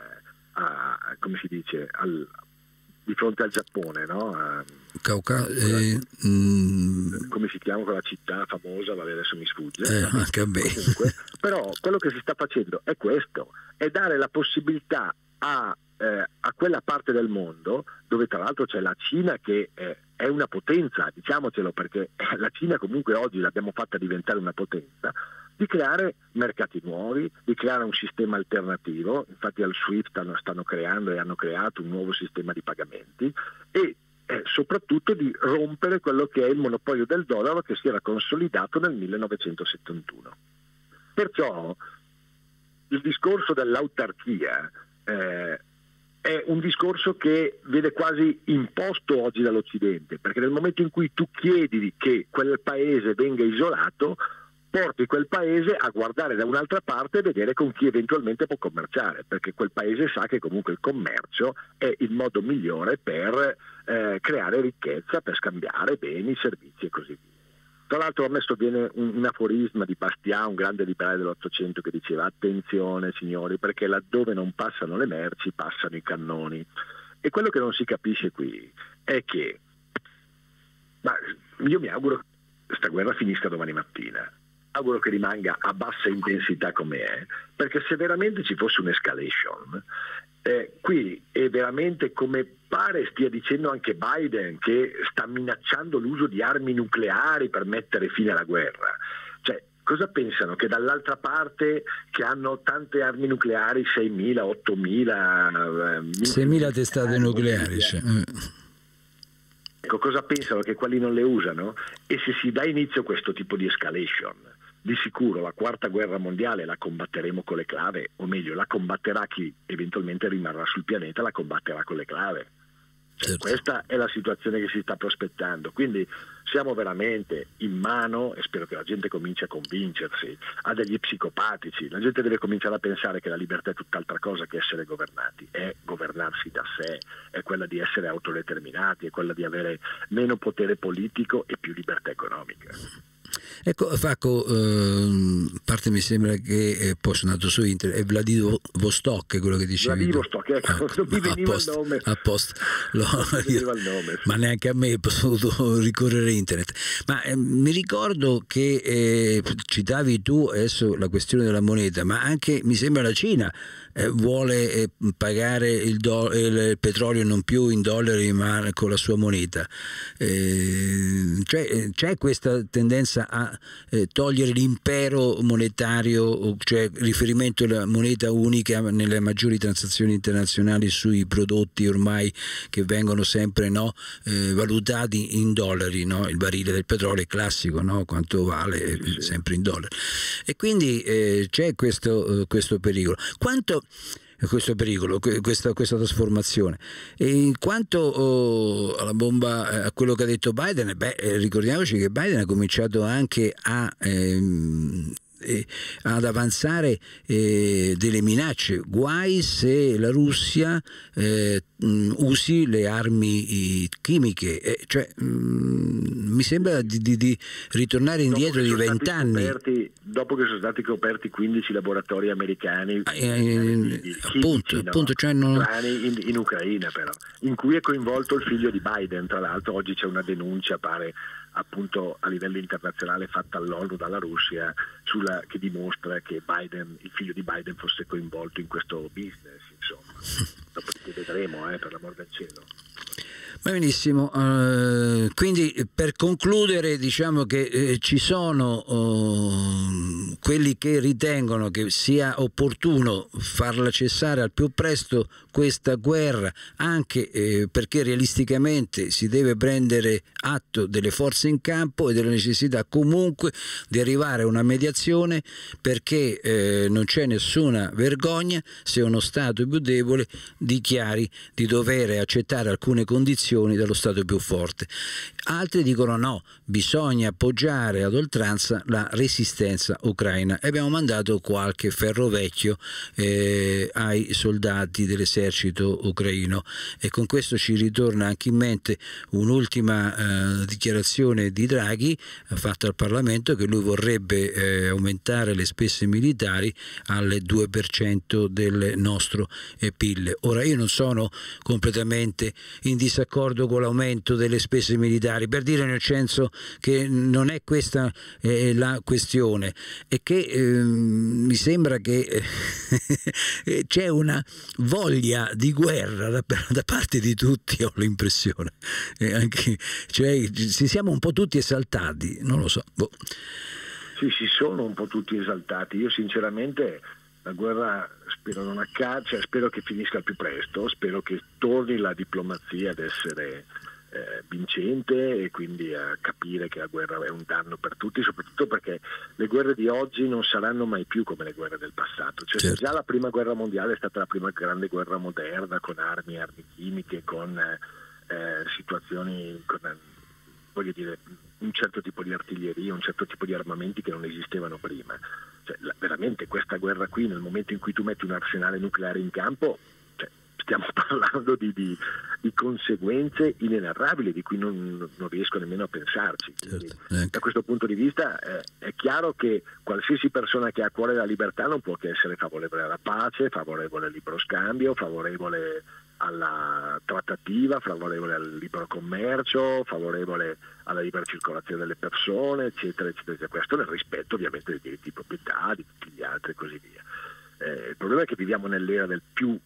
a, come si dice, al, di fronte al Giappone, no? A, Cauca- eh, mm, come si chiama quella città famosa, vabbè, adesso mi sfugge, eh, anche a me. Comunque, però quello che si sta facendo è questo, è dare la possibilità a, eh, a quella parte del mondo, dove tra l'altro c'è la Cina che eh, è una potenza, diciamocelo, perché la Cina comunque oggi l'abbiamo fatta diventare una potenza, di creare mercati nuovi, di creare un sistema alternativo. Infatti al SWIFT stanno, stanno creando e hanno creato un nuovo sistema di pagamenti e eh, soprattutto di rompere quello che è il monopolio del dollaro che si era consolidato nel millenovecentosettantuno. Perciò il discorso dell'autarchia eh, è un discorso che viene quasi imposto oggi dall'Occidente, perché nel momento in cui tu chiedi che quel paese venga isolato, porti quel paese a guardare da un'altra parte e vedere con chi eventualmente può commerciare, perché quel paese sa che comunque il commercio è il modo migliore per eh, creare ricchezza, per scambiare beni, servizi e così via. Tra l'altro a me sovviene un, un aforisma di Bastiat, un grande liberale dell'Ottocento, che diceva attenzione signori, perché laddove non passano le merci passano i cannoni. E quello che non si capisce qui è che, ma io mi auguro che questa guerra finisca domani mattina, auguro che rimanga a bassa intensità come è, perché se veramente ci fosse un'escalation, eh, qui è veramente, come pare stia dicendo anche Biden, che sta minacciando l'uso di armi nucleari per mettere fine alla guerra. Cioè Cosa pensano? Che dall'altra parte, che hanno tante armi nucleari, seimila, ottomila, seimila testate nucleari. Cioè. Ecco, cosa pensano? Che quelli non le usano? E se si dà inizio a questo tipo di escalation, di sicuro la quarta guerra mondiale la combatteremo con le clave, o meglio, la combatterà chi eventualmente rimarrà sul pianeta, la combatterà con le clave. Cioè, questa è la situazione che si sta prospettando, quindi siamo veramente in mano, e spero che la gente cominci a convincersi, a degli psicopatici. La gente deve cominciare a pensare che la libertà è tutt'altra cosa che essere governati, è governarsi da sé, è quella di essere autodeterminati, è quella di avere meno potere politico e più libertà economica. Ecco, Facco, eh, parte mi sembra che eh, poi sono andato su internet, è Vladivostok quello che dicevi. Vladivostok, ecco, ecco, non mi veniva apposta, il nome. Apposta. Lo, io, il nome sì. Ma neanche a me ho potuto ricorrere a internet. Ma eh, mi ricordo che eh, citavi tu adesso la questione della moneta, ma anche mi sembra la Cina eh, vuole eh, pagare il, do, il petrolio non più in dollari ma con la sua moneta. Eh, cioè, c'è questa tendenza a eh, togliere l'impero monetario, cioè riferimento alla moneta unica nelle maggiori transazioni internazionali sui prodotti ormai che vengono sempre no, eh, valutati in dollari, no? Il barile del petrolio è classico, no? Quanto vale sì, sì. Sempre in dollari, e quindi eh, c'è questo, eh, questo pericolo. Quanto questo pericolo, questa, questa trasformazione. E in quanto oh, alla bomba, a quello che ha detto Biden, beh, ricordiamoci che Biden ha cominciato anche a ehm, eh, ad avanzare eh, delle minacce, guai se la Russia eh, usi le armi chimiche, eh, cioè mh, mi sembra di, di, di ritornare indietro di vent'anni. Dopo che sono stati coperti quindici laboratori americani eh, di, di appunto, chimici, appunto, no? Cioè non... in, in Ucraina, però, in cui è coinvolto il figlio di Biden. Tra l'altro oggi c'è una denuncia, pare, appunto a livello internazionale fatta all'ONU dalla Russia, sulla, che dimostra che Biden, il figlio di Biden fosse coinvolto in questo business, insomma. Dopodiché vedremo, eh, per l'amor del cielo. Va benissimo, uh, quindi per concludere diciamo che eh, ci sono uh, quelli che ritengono che sia opportuno farla cessare al più presto questa guerra, anche eh, perché realisticamente si deve prendere atto delle forze in campo e della necessità comunque di arrivare a una mediazione, perché eh, non c'è nessuna vergogna se uno Stato più debole dichiari di dover accettare alcune condizioni dallo Stato più forte. Altri dicono no, bisogna appoggiare ad oltranza la resistenza ucraina, e abbiamo mandato qualche ferro vecchio eh, ai soldati dell'esercito ucraino, e con questo ci ritorna anche in mente un'ultima eh, dichiarazione di Draghi fatta al Parlamento, che lui vorrebbe eh, aumentare le spese militari al due per cento del nostro eh, P I L. Ora io non sono completamente in disaccordo con l'aumento delle spese militari, per dire nel senso che non è questa eh, la questione, è che eh, mi sembra che eh, c'è una voglia di guerra da, da parte di tutti, ho l'impressione, e anche, cioè, ci siamo un po' tutti esaltati, non lo so. Boh. Sì, si sono un po' tutti esaltati. Io sinceramente la guerra spero non accada, cioè spero che finisca al più presto, spero che torni la diplomazia ad essere eh, vincente, e quindi a capire che la guerra è un danno per tutti, soprattutto perché le guerre di oggi non saranno mai più come le guerre del passato. Cioè, certo. Se già la prima guerra mondiale è stata la prima grande guerra moderna, con armi, armi chimiche, con eh, situazioni, con, voglio dire, un certo tipo di artiglieria, un certo tipo di armamenti che non esistevano prima. Cioè, la, veramente questa guerra qui, nel momento in cui tu metti un arsenale nucleare in campo, cioè, stiamo parlando di, di, di conseguenze inenarrabili di cui non, non riesco nemmeno a pensarci. Quindi, certo. Da questo punto di vista eh, è chiaro che qualsiasi persona che ha a cuore la libertà non può che essere favorevole alla pace, favorevole al libero scambio, favorevole alla trattativa, favorevole al libero commercio, favorevole alla libera circolazione delle persone, eccetera, eccetera. Questo nel rispetto ovviamente dei diritti di proprietà, di tutti gli altri e così via. Eh, il problema è che viviamo nell'era del più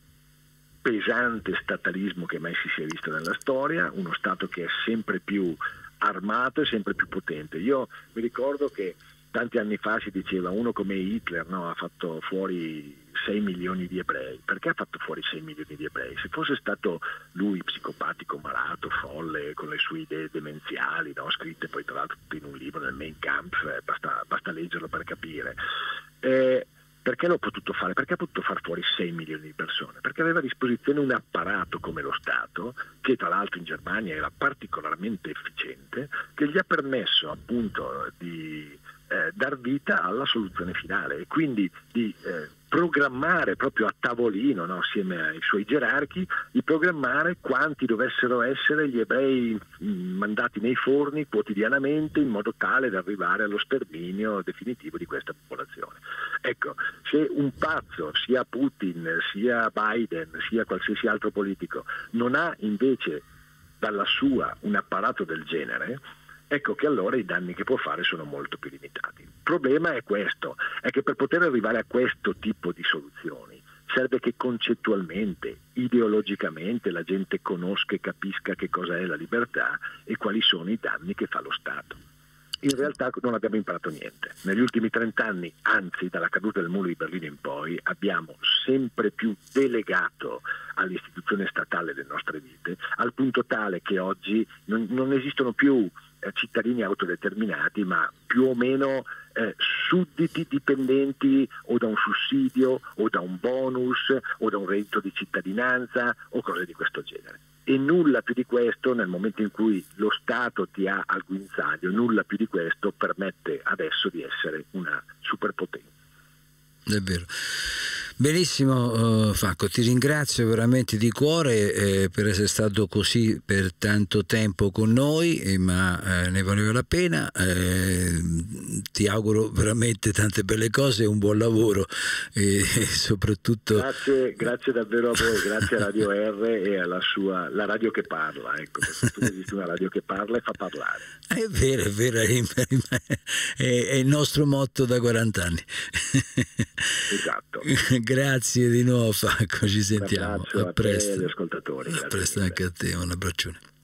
pesante statalismo che mai si sia visto nella storia, uno Stato che è sempre più armato e sempre più potente. Io mi ricordo che tanti anni fa si diceva uno come Hitler, no, ha fatto fuori sei milioni di ebrei. Perché ha fatto fuori sei milioni di ebrei? Se fosse stato lui psicopatico, malato, folle, con le sue idee demenziali, no, scritte poi tra l'altro in un libro nel Mein Kampf, eh, basta, basta leggerlo per capire. Eh, perché l'ho potuto fare? Perché ha potuto far fuori sei milioni di persone? Perché aveva a disposizione un apparato come lo Stato, che tra l'altro in Germania era particolarmente efficiente, che gli ha permesso appunto di eh, dar vita alla soluzione finale e quindi di eh, programmare proprio a tavolino, no, assieme ai suoi gerarchi, di programmare quanti dovessero essere gli ebrei mh, mandati nei forni quotidianamente in modo tale da arrivare allo sterminio definitivo di questa popolazione. Ecco, se un pazzo, sia Putin, sia Biden, sia qualsiasi altro politico, non ha invece dalla sua un apparato del genere, ecco che allora i danni che può fare sono molto più limitati. Il problema è questo, è che per poter arrivare a questo tipo di soluzioni serve che concettualmente, ideologicamente la gente conosca e capisca che cosa è la libertà e quali sono i danni che fa lo Stato. In realtà non abbiamo imparato niente. Negli ultimi trent'anni, anzi dalla caduta del muro di Berlino in poi, abbiamo sempre più delegato all'istituzione statale le nostre vite, al punto tale che oggi non, non esistono più eh, cittadini autodeterminati, ma più o meno eh, sudditi dipendenti o da un sussidio o da un bonus o da un reddito di cittadinanza o cose di questo genere. E nulla più di questo, nel momento in cui lo Stato ti ha al guinzaglio, nulla più di questo permette adesso di essere una superpotenza. È vero. Benissimo, uh, Franco, ti ringrazio veramente di cuore eh, per essere stato così per tanto tempo con noi, eh, ma eh, ne valeva la pena. Eh, ti auguro veramente tante belle cose, un buon lavoro e, e soprattutto... Grazie, grazie davvero a voi, grazie a Radio R e alla sua, la radio che parla, ecco, perché esiste una radio che parla e fa parlare. È vero, è vero, è, è il nostro motto da quaranta anni. Esatto. Grazie di nuovo Franco, ci sentiamo. Un abbraccio a presto. A te e agli ascoltatori. A presto anche a te, un abbraccione.